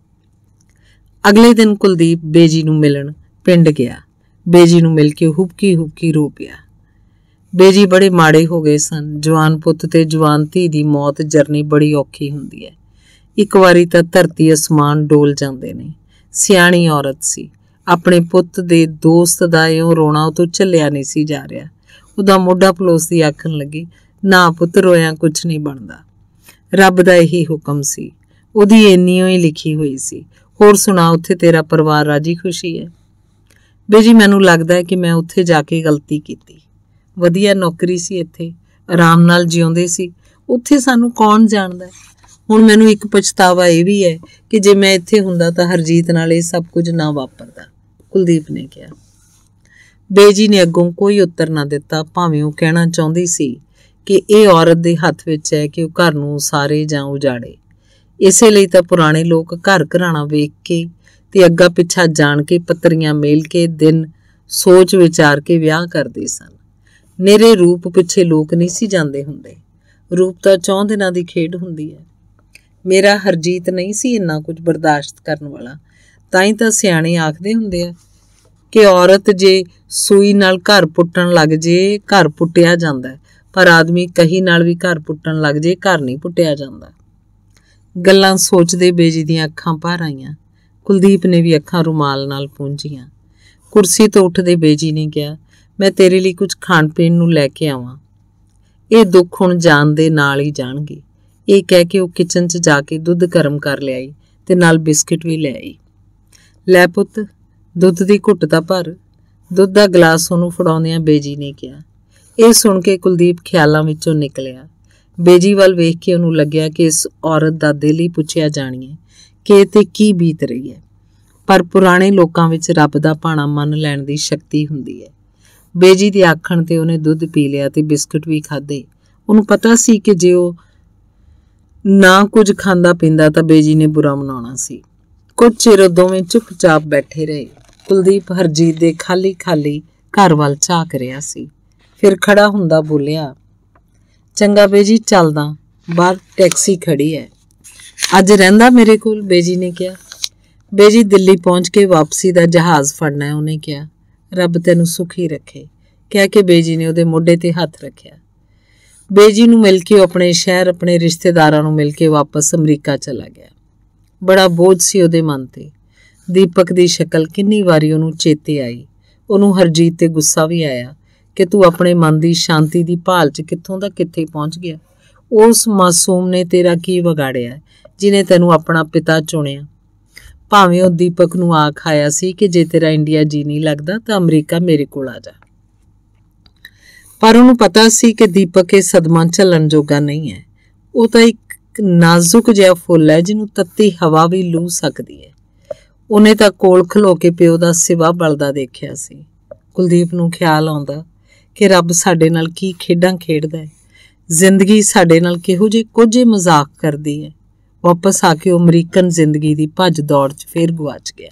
ਅਗਲੇ ਦਿਨ ਕੁਲਦੀਪ ਬੇਜੀ ਨੂੰ ਮਿਲਣ ਪਿੰਡ ਗਿਆ। ਬੇਜੀ ਨੂੰ ਮਿਲ ਕੇ ਹੁਬਕੀ ਹੁਬਕੀ ਰੋ ਪਿਆ। ਬੇਜੀ ਬੜੇ ਮਾੜੇ ਹੋ ਗਏ ਸਨ। ਜਵਾਨ ਪੁੱਤ ਤੇ ਜਵਾਨ ਧੀ ਦੀ ਮੌਤ ਜਰਨੀ ਬੜੀ ਔਖੀ ਹੁੰਦੀ ਹੈ। ਇੱਕ ਵਾਰੀ ਤਾਂ ਧਰਤੀ ਅਸਮਾਨ ਡੋਲ ਜਾਂਦੇ ਨੇ। ਸਿਆਣੀ ਔਰਤ ਸੀ। ਆਪਣੇ ਪੁੱਤ ਦੇ ਦੋਸਤ ਦਾ ਇਉਂ ਰੋਣਾ ਉਹ ਤੋਂ ਝੱਲਿਆ ਨਹੀਂ ਸੀ ਜਾ ਰਿਹਾ। ਉਹਦਾ ਮੋਢਾ ਪਲੋਸਦੀ ਆਖਣ ਲੱਗੀ, ਨਾ ਪੁੱਤ ਰੋਇਆ ਕੁਛ ਨਹੀਂ ਬਣਦਾ। ਰੱਬ ਦਾ ਇਹੀ ਹੁਕਮ ਸੀ। ਉਹਦੀ ਇੰਨੀ ਹੀ ਲਿਖੀ ਹੋਈ ਸੀ। ਹੋਰ ਸੁਣਾ, ਉੱਥੇ ਤੇਰਾ ਪਰਿਵਾਰ ਰਾਜੀ ਖੁਸ਼ੀ ਹੈ? ਬੇਜੀ ਮੈਨੂੰ ਲੱਗਦਾ ਹੈ ਕਿ ਮੈਂ ਉੱਥੇ ਜਾ ਕੇ ਗਲਤੀ ਕੀਤੀ। ਵਧੀਆ ਨੌਕਰੀ ਸੀ, ਇੱਥੇ ਆਰਾਮ ਨਾਲ ਜਿਉਂਦੇ ਸੀ। ਉੱਥੇ ਸਾਨੂੰ ਕੌਣ ਜਾਣਦਾ। ਹੁਣ ਮੈਨੂੰ ਇੱਕ ਪਛਤਾਵਾ ਇਹ ਵੀ ਹੈ ਕਿ ਜੇ ਮੈਂ ਇੱਥੇ ਹੁੰਦਾ ਤਾਂ ਹਰਜੀਤ ਨਾਲ ਇਹ ਸਭ ਕੁਝ ਨਾ ਵਾਪਰਦਾ, ਕੁਲਦੀਪ ਨੇ ਕਿਹਾ। ਬੇਜੀ ਨੇ ਅੱਗੋਂ ਕੋਈ ਉੱਤਰ ਨਾ ਦਿੱਤਾ। ਭਾਵੇਂ ਉਹ ਕਹਿਣਾ ਚਾਹੁੰਦੀ ਸੀ ਕਿ ਇਹ ਔਰਤ ਦੇ ਹੱਥ ਵਿੱਚ ਹੈ ਕਿ ਉਹ ਘਰ ਨੂੰ ਉਸਾਰੇ ਜਾਂ ਉਜਾੜੇ। ਇਸੇ ਲਈ ਤਾਂ ਪੁਰਾਣੇ ਲੋਕ ਘਰ ਘਰਾਣਾ ਵੇਖ ਕੇ ਤੇ ਅੱਗਾ ਪਿੱਛਾ ਜਾਣ ਕੇ ਪੱਤਰੀਆਂ ਮੇਲ ਕੇ ਦਿਨ ਸੋਚ ਵਿਚਾਰ ਕੇ ਵਿਆਹ ਕਰਦੇ ਸਨ। ਨਿਰੇ ਰੂਪ ਪਿੱਛੇ ਲੋਕ ਨਹੀਂ ਸੀ ਜਾਂਦੇ ਹੁੰਦੇ। ਰੂਪ ਤਾਂ ਚੌਂ ਦਿਨਾਂ ਦੀ ਖੇਡ ਹੁੰਦੀ ਹੈ। ਮੇਰਾ ਹਰਜੀਤ ਨਹੀਂ ਸੀ ਇੰਨਾ ਕੁਝ ਬਰਦਾਸ਼ਤ ਕਰਨ ਵਾਲਾ। ਤਾਂ ਹੀ ਤਾਂ ਸਿਆਣੇ ਆਖਦੇ ਹੁੰਦੇ ਆ ਕਿ ਔਰਤ ਜੇ ਸੂਈ ਨਾਲ ਘਰ ਪੁੱਟਣ ਲੱਗ ਜੇ ਘਰ ਪੁੱਟਿਆ ਜਾਂਦਾ, ਪਰ ਆਦਮੀ ਕਹੀ ਨਾਲ ਵੀ ਘਰ ਪੁੱਟਣ ਲੱਗ ਜੇ ਘਰ ਨਹੀਂ ਪੁੱਟਿਆ ਜਾਂਦਾ। ਗੱਲਾਂ ਸੋਚਦੇ ਬੇਜੀ ਦੀਆਂ ਅੱਖਾਂ ਭਰ ਆਈਆਂ। ਕੁਲਦੀਪ ਨੇ ਵੀ ਅੱਖਾਂ ਰੁਮਾਲ ਨਾਲ ਪੂੰਝੀਆਂ। ਕੁਰਸੀ ਤੋਂ ਉੱਠਦੇ ਬੇਜੀ ਨੇ ਕਿਹਾ, ਮੈਂ ਤੇਰੇ ਲਈ ਕੁਝ ਖਾਣ ਪੀਣ ਨੂੰ ਲੈ ਕੇ ਆਵਾਂ। ਇਹ ਦੁੱਖ ਹੁਣ ਜਾਣ ਦੇ ਨਾਲ ਹੀ ਜਾਣਗੇ। ਇਹ ਕਹਿ ਕੇ ਉਹ ਕਿਚਨ 'ਚ ਜਾ ਕੇ ਦੁੱਧ ਗਰਮ ਕਰ ਲਿਆਈ ਤੇ ਨਾਲ ਬਿਸਕਿਟ ਵੀ ਲੈ ਆਈ। ਲੈ ਪੁੱਤ, ਦੁੱਧ ਦੀ ਘੁੱਟ ਤਾਂ ਭਰ। ਦੁੱਧ ਦਾ ਗਲਾਸ ਉਹਨੂੰ ਫੜਾਉਂਦਿਆਂ ਬੇਜੀ ਨੇ ਕਿਹਾ। ਇਹ ਸੁਣ ਕੇ ਕੁਲਦੀਪ ਖਿਆਲਾਂ ਵਿੱਚੋਂ ਨਿਕਲਿਆ। ਬੇਜੀ ਵੱਲ ਵੇਖ ਕੇ ਉਹਨੂੰ ਲੱਗਿਆ ਕਿ ਇਸ ਔਰਤ ਦਾ ਦਿਲ ਹੀ ਪੁੱਛਿਆ ਜਾਣੀਏ ਕਿ ਇਹ 'ਤੇ ਕੀ ਬੀਤ ਰਹੀ ਹੈ। ਪਰ ਪੁਰਾਣੇ ਲੋਕਾਂ ਵਿੱਚ ਰੱਬ ਦਾ ਭਾਣਾ ਮੰਨ ਲੈਣ ਦੀ ਸ਼ਕਤੀ ਹੁੰਦੀ ਹੈ। ਬੇਜੀ ਦੇ ਆਖਣ ਤੇ ਉਹਨੇ ਦੁੱਧ ਪੀ ਲਿਆ ਤੇ ਬਿਸਕੁਟ ਵੀ ਖਾਧੇ। ਉਹਨੂੰ ਪਤਾ ਸੀ ਕਿ ਜੇ ਉਹ ਨਾ ਕੁਝ ਖਾਂਦਾ ਪੀਂਦਾ ਤਾਂ ਬੇਜੀ ਨੇ ਬੁਰਾ ਮਨਾਉਣਾ ਸੀ। ਕੁਝ ਚਿਰ ਉਹ ਦੋਵੇਂ ਚੁੱਪਚਾਪ ਬੈਠੇ ਰਹੇ। ਕੁਲਦੀਪ ਹਰਜੀਤ ਦੇ ਖਾਲੀ ਖਾਲੀ ਘਰ ਵੱਲ ਝਾਕ ਰਿਹਾ ਸੀ। ਫਿਰ ਖੜਾ ਹੁੰਦਾ ਬੋਲਿਆ, ਚੰਗਾ ਬੇਜੀ, ਚੱਲਦਾ, ਬਾਹਰ ਟੈਕਸੀ ਖੜੀ ਹੈ। ਅੱਜ ਰਹਿੰਦਾ ਮੇਰੇ ਕੋਲ? ਬੇਜੀ ਨੇ ਕਿਹਾ। ਬੇਜੀ ਦਿੱਲੀ ਪਹੁੰਚ ਕੇ ਵਾਪਸੀ ਦਾ ਜਹਾਜ਼ ਫੜਨਾ ਹੈ, ਉਹਨੇ ਕਿਹਾ। ਰੱਬ ਤੈਨੂੰ ਸੁਖੀ ਰੱਖੇ, ਕਹਿ ਕੇ ਬੇਜੀ ਨੇ ਉਹਦੇ ਮੋਢੇ ਤੇ ਹੱਥ ਰੱਖਿਆ। ਬੇਜੀ ਨੂੰ ਮਿਲ ਕੇ ਉਹ ਆਪਣੇ ਸ਼ਹਿਰ ਆਪਣੇ ਰਿਸ਼ਤੇਦਾਰਾਂ ਨੂੰ ਮਿਲ ਕੇ ਵਾਪਸ ਅਮਰੀਕਾ ਚਲਾ ਗਿਆ। ਬੜਾ ਬੋਝ ਸੀ ਉਹਦੇ ਮਨ ਤੇ। ਦੀਪਕ ਦੀ ਸ਼ਕਲ ਕਿੰਨੀ ਵਾਰੀ ਉਹਨੂੰ ਚੇਤੇ ਆਈ। ਉਹਨੂੰ ਹਰਜੀਤ ਤੇ ਗੁੱਸਾ ਵੀ ਆਇਆ ਕਿ ਤੂੰ ਆਪਣੇ ਮਨ ਦੀ ਸ਼ਾਂਤੀ ਦੀ ਭਾਲ 'ਚ ਕਿੱਥੋਂ ਦਾ ਕਿੱਥੇ ਪਹੁੰਚ ਗਿਆ। ਉਸ ਮਾਸੂਮ ਨੇ ਤੇਰਾ ਕੀ ਵਿਗਾੜਿਆ ਜਿਹਨੇ ਤੈਨੂੰ ਆਪਣਾ ਪਿਤਾ ਚੁਣਿਆ? ਭਾਵੇਂ ਉਹ ਦੀਪਕ ਨੂੰ ਆਖ ਆਇਆ ਸੀ ਕਿ ਜੇ ਤੇਰਾ ਇੰਡੀਆ ਜੀ ਨਹੀਂ ਲੱਗਦਾ ਤਾਂ ਅਮਰੀਕਾ ਮੇਰੇ ਕੋਲ ਆ ਜਾ, ਪਰ ਉਹਨੂੰ ਪਤਾ ਸੀ ਕਿ ਦੀਪਕ ਇਹ ਸਦਮਾ ਝੱਲਣ ਜੋਗਾ ਨਹੀਂ ਹੈ। ਉਹ ਤਾਂ ਇੱਕ ਨਾਜ਼ੁਕ ਜਿਹਾ ਫੁੱਲ ਹੈ ਜਿਹਨੂੰ ਤੱਤੀ ਹਵਾ ਵੀ ਲੂ ਸਕਦੀ ਹੈ। ਉਹਨੇ ਤਾਂ ਕੋਲ ਖਲੋ ਕੇ ਪਿਓ ਦਾ ਸਿਵਾ ਬਲਦਾ ਦੇਖਿਆ ਸੀ। ਕੁਲਦੀਪ ਨੂੰ ਖਿਆਲ ਆਉਂਦਾ ਕਿ ਰੱਬ ਸਾਡੇ ਨਾਲ ਕੀ ਖੇਡਾਂ ਖੇਡਦਾ ਹੈ, ਜ਼ਿੰਦਗੀ ਸਾਡੇ ਨਾਲ ਕਿਹੋ ਜਿਹੇ ਕੁਝੇ ਮਜ਼ਾਕ ਕਰਦੀ ਹੈ। ਵਾਪਸ ਆ ਕੇ ਉਹ ਅਮਰੀਕਨ ਜ਼ਿੰਦਗੀ ਦੀ ਭੱਜ ਦੌੜ 'ਚ ਫੇਰ ਗੁਆਚ ਗਿਆ।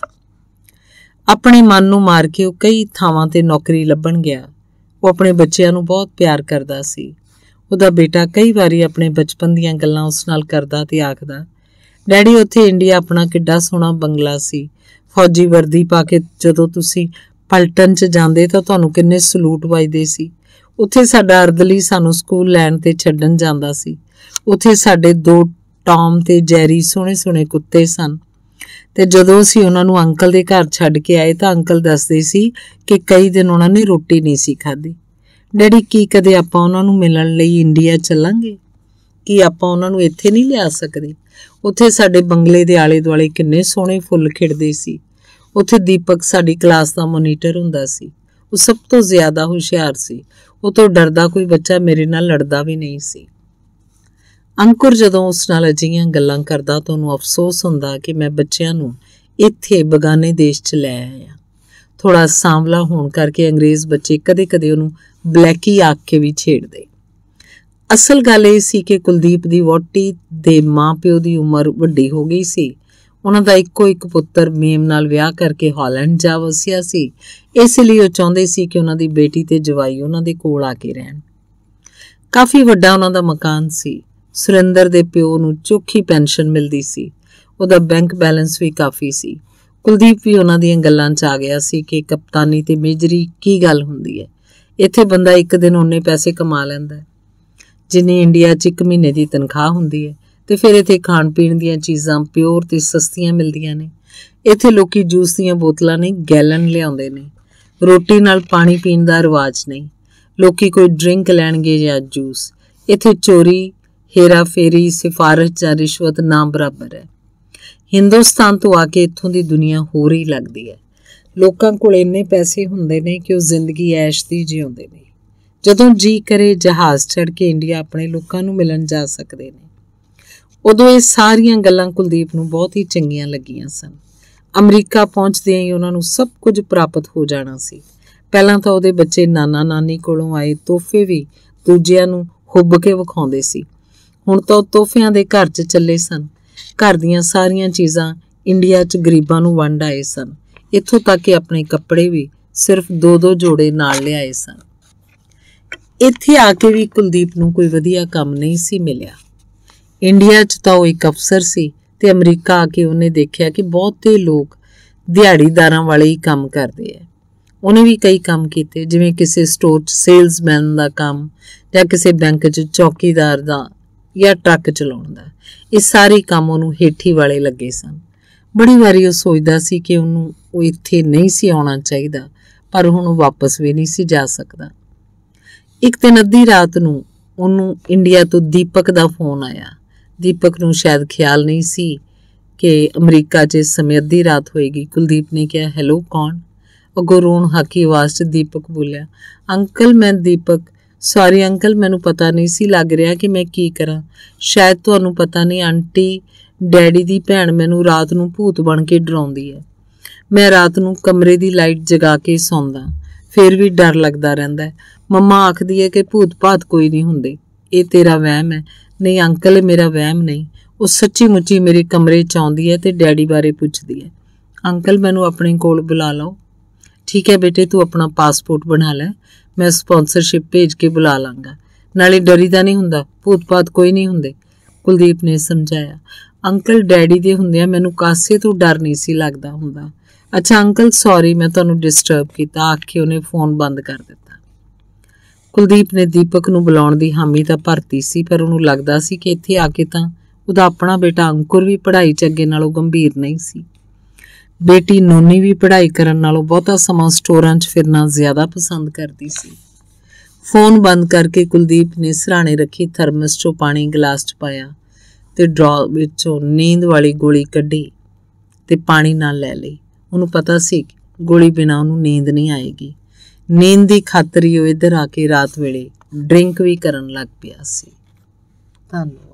ਆਪਣੇ ਮਨ ਨੂੰ ਮਾਰ ਕੇ ਉਹ ਕਈ ਥਾਵਾਂ ਤੇ ਨੌਕਰੀ ਲੱਭਣ ਗਿਆ। ਉਹ ਆਪਣੇ ਬੱਚਿਆਂ ਨੂੰ ਬਹੁਤ ਪਿਆਰ ਕਰਦਾ ਸੀ। ਉਹਦਾ ਬੇਟਾ ਕਈ ਵਾਰੀ ਆਪਣੇ ਬਚਪਨ ਦੀਆਂ ਗੱਲਾਂ ਉਸ ਨਾਲ ਕਰਦਾ ਤੇ ਆਖਦਾ, ਡੈਡੀ ਉੱਥੇ ਇੰਡੀਆ ਆਪਣਾ ਕਿੱਡਾ ਸੋਹਣਾ ਬੰਗਲਾ ਸੀ। ਫੌਜੀ ਵਰਦੀ ਪਾ ਕੇ ਜਦੋਂ ਤੁਸੀਂ ਪਲਟਨ 'ਚ ਜਾਂਦੇ ਤਾਂ ਤੁਹਾਨੂੰ ਕਿੰਨੇ ਸਲੂਟ ਵੱਜਦੇ ਸੀ। ਉੱਥੇ ਸਾਡਾ ਅਰਦਲੀ ਸਾਨੂੰ ਸਕੂਲ ਲੈਣ ਤੇ ਛੱਡਣ ਜਾਂਦਾ ਸੀ। ਉੱਥੇ ਸਾਡੇ ਦੋ ਟੌਮ ਤੇ ਜੈਰੀ ਸੋਹਣੇ ਸੋਹਣੇ ਕੁੱਤੇ ਸਨ ਤੇ ਜਦੋਂ ਅਸੀਂ ਉਹਨਾਂ ਨੂੰ ਅੰਕਲ ਦੇ ਘਰ ਛੱਡ ਕੇ ਆਏ ਤਾਂ ਅੰਕਲ ਦੱਸਦੇ ਸੀ ਕਿ ਕਈ ਦਿਨ ਉਹਨਾਂ ਨੇ ਰੋਟੀ ਨਹੀਂ ਸੀ ਖਾਧੀ। ਡੈਡੀ, ਕੀ ਕਦੇ ਆਪਾਂ ਉਹਨਾਂ ਨੂੰ ਮਿਲਣ ਲਈ ਇੰਡੀਆ ਚੱਲਾਂਗੇ? ਕੀ ਆਪਾਂ ਉਹਨਾਂ ਨੂੰ ਇੱਥੇ ਨਹੀਂ ਲਿਆ ਸਕਦੇ? ਉੱਥੇ ਸਾਡੇ ਬੰਗਲੇ ਦੇ ਆਲੇ ਦੁਆਲੇ ਕਿੰਨੇ ਸੋਹਣੇ ਫੁੱਲ ਖਿੜਦੇ ਸੀ। ਉੱਥੇ ਦੀਪਕ ਸਾਡੀ ਕਲਾਸ ਦਾ ਮੋਨੀਟਰ ਹੁੰਦਾ ਸੀ। ਉਹ ਸਭ ਤੋਂ ਜ਼ਿਆਦਾ ਹੁਸ਼ਿਆਰ ਸੀ। ਉਹ ਤੋਂ ਡਰਦਾ ਕੋਈ ਬੱਚਾ ਮੇਰੇ ਨਾਲ ਲੜਦਾ ਵੀ ਨਹੀਂ ਸੀ। ਅੰਕੁਰ ਜਦੋਂ ਉਸ ਨਾਲ ਅਜਿਹੀਆਂ ਗੱਲਾਂ ਕਰਦਾ ਤਾਂ ਉਹਨੂੰ ਅਫਸੋਸ ਹੁੰਦਾ ਕਿ ਮੈਂ ਬੱਚਿਆਂ ਨੂੰ ਇੱਥੇ ਬਗਾਨੇ ਦੇਸ਼ 'ਚ ਲੈ ਆਇਆ। ਥੋੜਾ ਸਾਂਵਲਾ ਹੋਣ ਕਰਕੇ ਅੰਗਰੇਜ਼ ਬੱਚੇ ਕਦੇ ਕਦੇ ਉਹਨੂੰ ਬਲੈਕੀ ਆਖ ਕੇ ਵੀ ਛੇੜਦੇ। ਅਸਲ ਗੱਲ ਇਹ ਸੀ ਕਿ ਕੁਲਦੀਪ ਦੀ ਵਹੁਟੀ ਦੇ ਮਾਂ ਪਿਓ ਦੀ ਉਮਰ ਵੱਡੀ ਹੋ ਗਈ ਸੀ। ਉਹਨਾਂ ਦਾ ਇੱਕੋ ਇੱਕ ਪੁੱਤਰ ਮੇਮ ਨਾਲ ਵਿਆਹ ਕਰਕੇ ਹਾਲੈਂਡ ਜਾ ਵਸਿਆ ਸੀ। ਇਸ ਲਈ ਉਹ ਚਾਹੁੰਦੇ ਸੀ ਕਿ ਉਹਨਾਂ ਦੀ ਬੇਟੀ ਤੇ ਜਵਾਈ ਉਹਨਾਂ ਦੇ ਕੋਲ ਆ ਕੇ ਰਹਿਣ। ਕਾਫੀ ਵੱਡਾ ਉਹਨਾਂ ਦਾ ਮਕਾਨ ਸੀ। ਸੁਰਿੰਦਰ ਦੇ ਪਿਓ ਨੂੰ ਚੋਖੀ ਪੈਨਸ਼ਨ ਮਿਲਦੀ ਸੀ। ਉਹਦਾ ਬੈਂਕ ਬੈਲੈਂਸ ਵੀ ਕਾਫੀ ਸੀ। ਕੁਲਦੀਪ ਵੀ ਉਹਨਾਂ ਦੀਆਂ ਗੱਲਾਂ 'ਚ ਆ ਗਿਆ ਸੀ ਕਿ ਕਪਤਾਨੀ ਤੇ ਮੇਜਰੀ ਕੀ ਗੱਲ ਹੁੰਦੀ ਹੈ। ਇੱਥੇ ਬੰਦਾ ਇੱਕ ਦਿਨ ਉਹਨੇ ਪੈਸੇ ਕਮਾ ਲੈਂਦਾ ਹੈ ਜਿੰਨੀ ਇੰਡੀਆ 'ਚ ਇੱਕ ਮਹੀਨੇ ਦੀ ਤਨਖਾਹ ਹੁੰਦੀ ਹੈ, ਤੇ ਫਿਰ ਇੱਥੇ ਖਾਣ ਪੀਣ ਦੀਆਂ ਚੀਜ਼ਾਂ ਪਿਓਰ ਤੇ ਸਸਤੀਆਂ ਮਿਲਦੀਆਂ ਨੇ। ਇੱਥੇ ਲੋਕੀ ਜੂਸ ਦੀਆਂ ਬੋਤਲਾਂ ਨਹੀਂ ਗੈਲਨ ਲਿਆਉਂਦੇ ਨੇ। ਰੋਟੀ ਨਾਲ ਪਾਣੀ ਪੀਣ ਦਾ ਰਿਵਾਜ ਨਹੀਂ। ਲੋਕੀ ਕੋਈ ਡਰਿੰਕ ਲੈਣਗੇ ਜਾਂ ਜੂਸ। ਇੱਥੇ ਚੋਰੀ, ਹੇਰਾ ਫੇਰੀ, ਸਿਫਾਰਿਸ਼ ਜਾਂ ਰਿਸ਼ਵਤ ਨਾ ਬਰਾਬਰ ਹੈ। ਹਿੰਦੁਸਤਾਨ ਤੋਂ ਆ ਕੇ ਇੱਥੋਂ ਦੀ ਦੁਨੀਆ ਹੋਰ ਹੀ ਲੱਗਦੀ ਹੈ। ਲੋਕਾਂ ਕੋਲ ਇੰਨੇ ਪੈਸੇ ਹੁੰਦੇ ਨੇ ਕਿ ਉਹ ਜ਼ਿੰਦਗੀ ਐਸ਼ ਦੀ ਜਿਉਂਦੇ ਨੇ। ਜਦੋਂ ਜੀ ਕਰੇ ਜਹਾਜ਼ ਚੜ੍ਹ ਕੇ ਇੰਡੀਆ ਆਪਣੇ ਲੋਕਾਂ ਨੂੰ ਮਿਲਣ ਜਾ ਸਕਦੇ ਨੇ। ਉਦੋਂ ਇਹ ਸਾਰੀਆਂ ਗੱਲਾਂ ਕੁਲਦੀਪ ਨੂੰ ਬਹੁਤ ਹੀ ਚੰਗੀਆਂ ਲੱਗੀਆਂ ਸਨ। ਅਮਰੀਕਾ ਪਹੁੰਚਦਿਆਂ ਹੀ ਉਹਨਾਂ ਨੂੰ ਸਭ ਕੁਝ ਪ੍ਰਾਪਤ ਹੋ ਜਾਣਾ ਸੀ। ਪਹਿਲਾਂ ਤਾਂ ਉਹਦੇ ਬੱਚੇ ਨਾਨਾ ਨਾਨੀ ਕੋਲੋਂ ਆਏ ਤੋਹਫੇ ਵੀ ਦੂਜਿਆਂ ਨੂੰ ਹੁੱਬ ਕੇ ਵਿਖਾਉਂਦੇ ਸੀ। ਹੁਣ ਤਾਂ ਉਹ ਤੋਹਫਿਆਂ ਦੇ ਘਰ 'ਚ ਚੱਲੇ ਸਨ। ਘਰ ਦੀਆਂ ਸਾਰੀਆਂ ਚੀਜ਼ਾਂ ਇੰਡੀਆ 'ਚ ਗਰੀਬਾਂ ਨੂੰ ਵੰਡ ਆਏ ਸਨ। ਇੱਥੋਂ ਤੱਕ ਕਿ ਆਪਣੇ ਕੱਪੜੇ ਵੀ ਸਿਰਫ ਦੋ ਦੋ ਜੋੜੇ ਨਾਲ ਲਿਆਏ ਸਨ। ਇੱਥੇ ਆ ਕੇ ਵੀ ਕੁਲਦੀਪ ਨੂੰ ਕੋਈ ਵਧੀਆ ਕੰਮ ਨਹੀਂ ਸੀ ਮਿਲਿਆ। ਇੰਡੀਆ 'ਚ ਤਾਂ ਉਹ ਇੱਕ ਅਫਸਰ ਸੀ ਤੇ ਅਮਰੀਕਾ ਆ ਕੇ ਉਹਨੇ ਦੇਖਿਆ ਕਿ ਬਹੁਤੇ ਲੋਕ ਦਿਹਾੜੀਦਾਰਾਂ ਵਾਲੇ ਹੀ ਕੰਮ ਕਰਦੇ ਹੈ। ਉਹਨੇ ਵੀ ਕਈ ਕੰਮ ਕੀਤੇ, ਜਿਵੇਂ ਕਿਸੇ ਸਟੋਰ 'ਚ ਸੇਲਸਮੈਨ ਦਾ ਕੰਮ ਜਾਂ ਕਿਸੇ ਬੈਂਕ 'ਚ ਚੌਕੀਦਾਰ ਦਾ ਜਾਂ ਟਰੱਕ ਚਲਾਉਣ ਦਾ। ਇਹ ਸਾਰੇ ਕੰਮ ਉਹਨੂੰ ਹੇਠੀ ਵਾਲੇ ਲੱਗੇ ਸਨ। ਬੜੀ ਵਾਰੀ ਉਹ ਸੋਚਦਾ ਸੀ ਕਿ ਉਹਨੂੰ ਉਹ ਇੱਥੇ ਨਹੀਂ ਸੀ ਆਉਣਾ ਚਾਹੀਦਾ, ਪਰ ਹੁਣ ਉਹ ਵਾਪਸ ਵੀ ਨਹੀਂ ਸੀ ਜਾ ਸਕਦਾ। ਇੱਕ ਦਿਨ ਅੱਧੀ ਰਾਤ ਨੂੰ ਉਹਨੂੰ ਇੰਡੀਆ ਤੋਂ ਦੀਪਕ ਦਾ ਫੋਨ ਆਇਆ। ਦੀਪਕ ਨੂੰ ਸ਼ਾਇਦ ਖਿਆਲ ਨਹੀਂ ਸੀ ਕਿ ਅਮਰੀਕਾ 'ਚ ਇਸ ਸਮੇਂ ਅੱਧੀ ਰਾਤ ਹੋਏਗੀ। ਕੁਲਦੀਪ ਨੇ ਕਿਹਾ, ਹੈਲੋ, ਕੌਣ? ਅੱਗੋਂ ਰੋਣ ਹਾਕੀ ਆਵਾਜ਼ 'ਚ ਦੀਪਕ ਬੋਲਿਆ, ਅੰਕਲ ਮੈਂ ਦੀਪਕ। ਸੌਰੀ ਅੰਕਲ, ਮੈਨੂੰ ਪਤਾ ਨਹੀਂ ਸੀ ਲੱਗ ਰਿਹਾ ਕਿ ਮੈਂ ਕੀ ਕਰਾਂ। ਸ਼ਾਇਦ ਤੁਹਾਨੂੰ ਪਤਾ ਨਹੀਂ, ਆਂਟੀ ਡੈਡੀ ਦੀ ਭੈਣ ਮੈਨੂੰ ਰਾਤ ਨੂੰ ਭੂਤ ਬਣ ਕੇ ਡਰਾਉਂਦੀ ਹੈ। ਮੈਂ ਰਾਤ ਨੂੰ ਕਮਰੇ ਦੀ ਲਾਈਟ ਜਗਾ ਕੇ ਸੌਂਦਾ ਫਿਰ ਵੀ ਡਰ ਲੱਗਦਾ ਰਹਿੰਦਾ ਹੈ। ਮੰਮਾ ਆਖਦੀ ਹੈ ਕਿ ਭੂਤ ਭਾਤ ਕੋਈ ਨਹੀਂ ਹੁੰਦੇ, ਇਹ ਤੇਰਾ ਵਹਿਮ ਹੈ। ਨਹੀਂ ਅੰਕਲ, ਇਹ ਮੇਰਾ ਵਹਿਮ ਨਹੀਂ। ਉਹ ਸੱਚੀ ਮੁੱਚੀ ਮੇਰੇ ਕਮਰੇ 'ਚ ਆਉਂਦੀ ਹੈ ਤੇ ਡੈਡੀ ਬਾਰੇ ਪੁੱਛਦੀ ਹੈ। ਅੰਕਲ ਮੈਨੂੰ ਆਪਣੇ ਕੋਲ ਬੁਲਾ ਲਓ। ਠੀਕ ਹੈ ਬੇਟੇ, ਤੂੰ ਆਪਣਾ ਪਾਸਪੋਰਟ ਬਣਾ ਲੈ, ਮੈਂ ਸਪਾਂਸਰਸ਼ਿਪ ਭੇਜ ਕੇ ਬੁਲਾ ਲਾਂਗਾ। ਨਾਲੇ ਡਰੀਦਾ ਨਹੀਂ ਹੁੰਦਾ, ਭੂਤ ਭਾਤ ਕੋਈ ਨਹੀਂ ਹੁੰਦੇ, ਕੁਲਦੀਪ ਨੇ ਸਮਝਾਇਆ। ਅੰਕਲ ਡੈਡੀ ਦੇ ਹੁੰਦਿਆਂ ਮੈਨੂੰ ਕਾਸੇ ਤੋਂ ਡਰ ਨਹੀਂ ਸੀ ਲੱਗਦਾ ਹੁੰਦਾ। ਅੱਛਾ ਅੰਕਲ ਸੌਰੀ, ਮੈਂ ਤੁਹਾਨੂੰ ਡਿਸਟਰਬ ਕੀਤਾ, ਆਖ ਕੇ ਉਹਨੇ ਫੋਨ ਬੰਦ ਕਰ ਦਿੱਤਾ। ਕੁਲਦੀਪ ਨੇ ਦੀਪਕ ਨੂੰ ਬੁਲਾਉਣ ਦੀ ਹਾਮੀ ਤਾਂ ਭਰਤੀ ਸੀ, ਪਰ ਉਹਨੂੰ ਲੱਗਦਾ ਸੀ ਕਿ ਇੱਥੇ ਆ ਕੇ ਤਾਂ ਉਹਦਾ ਆਪਣਾ ਬੇਟਾ ਅੰਕੁਰ ਵੀ ਪੜ੍ਹਾਈ 'ਚ ਅੱਗੇ ਨਾਲੋਂ ਗੰਭੀਰ ਨਹੀਂ ਸੀ। ਬੇਟੀ ਨੋਨੀ ਵੀ ਪੜ੍ਹਾਈ ਕਰਨ ਨਾਲੋਂ ਬਹੁਤਾ ਸਮਾਂ ਸਟੋਰਾਂ 'ਚ ਫਿਰਨਾ ਜ਼ਿਆਦਾ ਪਸੰਦ ਕਰਦੀ ਸੀ। ਫੋਨ ਬੰਦ ਕਰਕੇ ਕੁਲਦੀਪ ਨੇ ਸਿਰਹਾਣੇ ਰੱਖੀ ਥਰਮਸ 'ਚੋਂ ਪਾਣੀ ਗਲਾਸ 'ਚ ਪਾਇਆ ਤੇ ਡਰਾਅਰ ਵਿੱਚੋਂ ਨੀਂਦ ਵਾਲੀ ਗੋਲੀ ਕੱਢੀ ਤੇ ਪਾਣੀ ਨਾਲ ਲੈ ਲਈ। ਉਹਨੂੰ ਪਤਾ ਸੀ ਗੋਲੀ ਬਿਨਾਂ ਉਹਨੂੰ ਨੀਂਦ ਨਹੀਂ ਆਏਗੀ। ਨੀਂਦ ਦੀ ਖਾਤਰ ਹੀ ਉਹ ਇੱਧਰ ਆ ਕੇ ਰਾਤ ਵੇਲੇ ਡਰਿੰਕ ਵੀ ਕਰਨ ਲੱਗ ਪਿਆ ਸੀ। ਧੰਨਵਾਦ।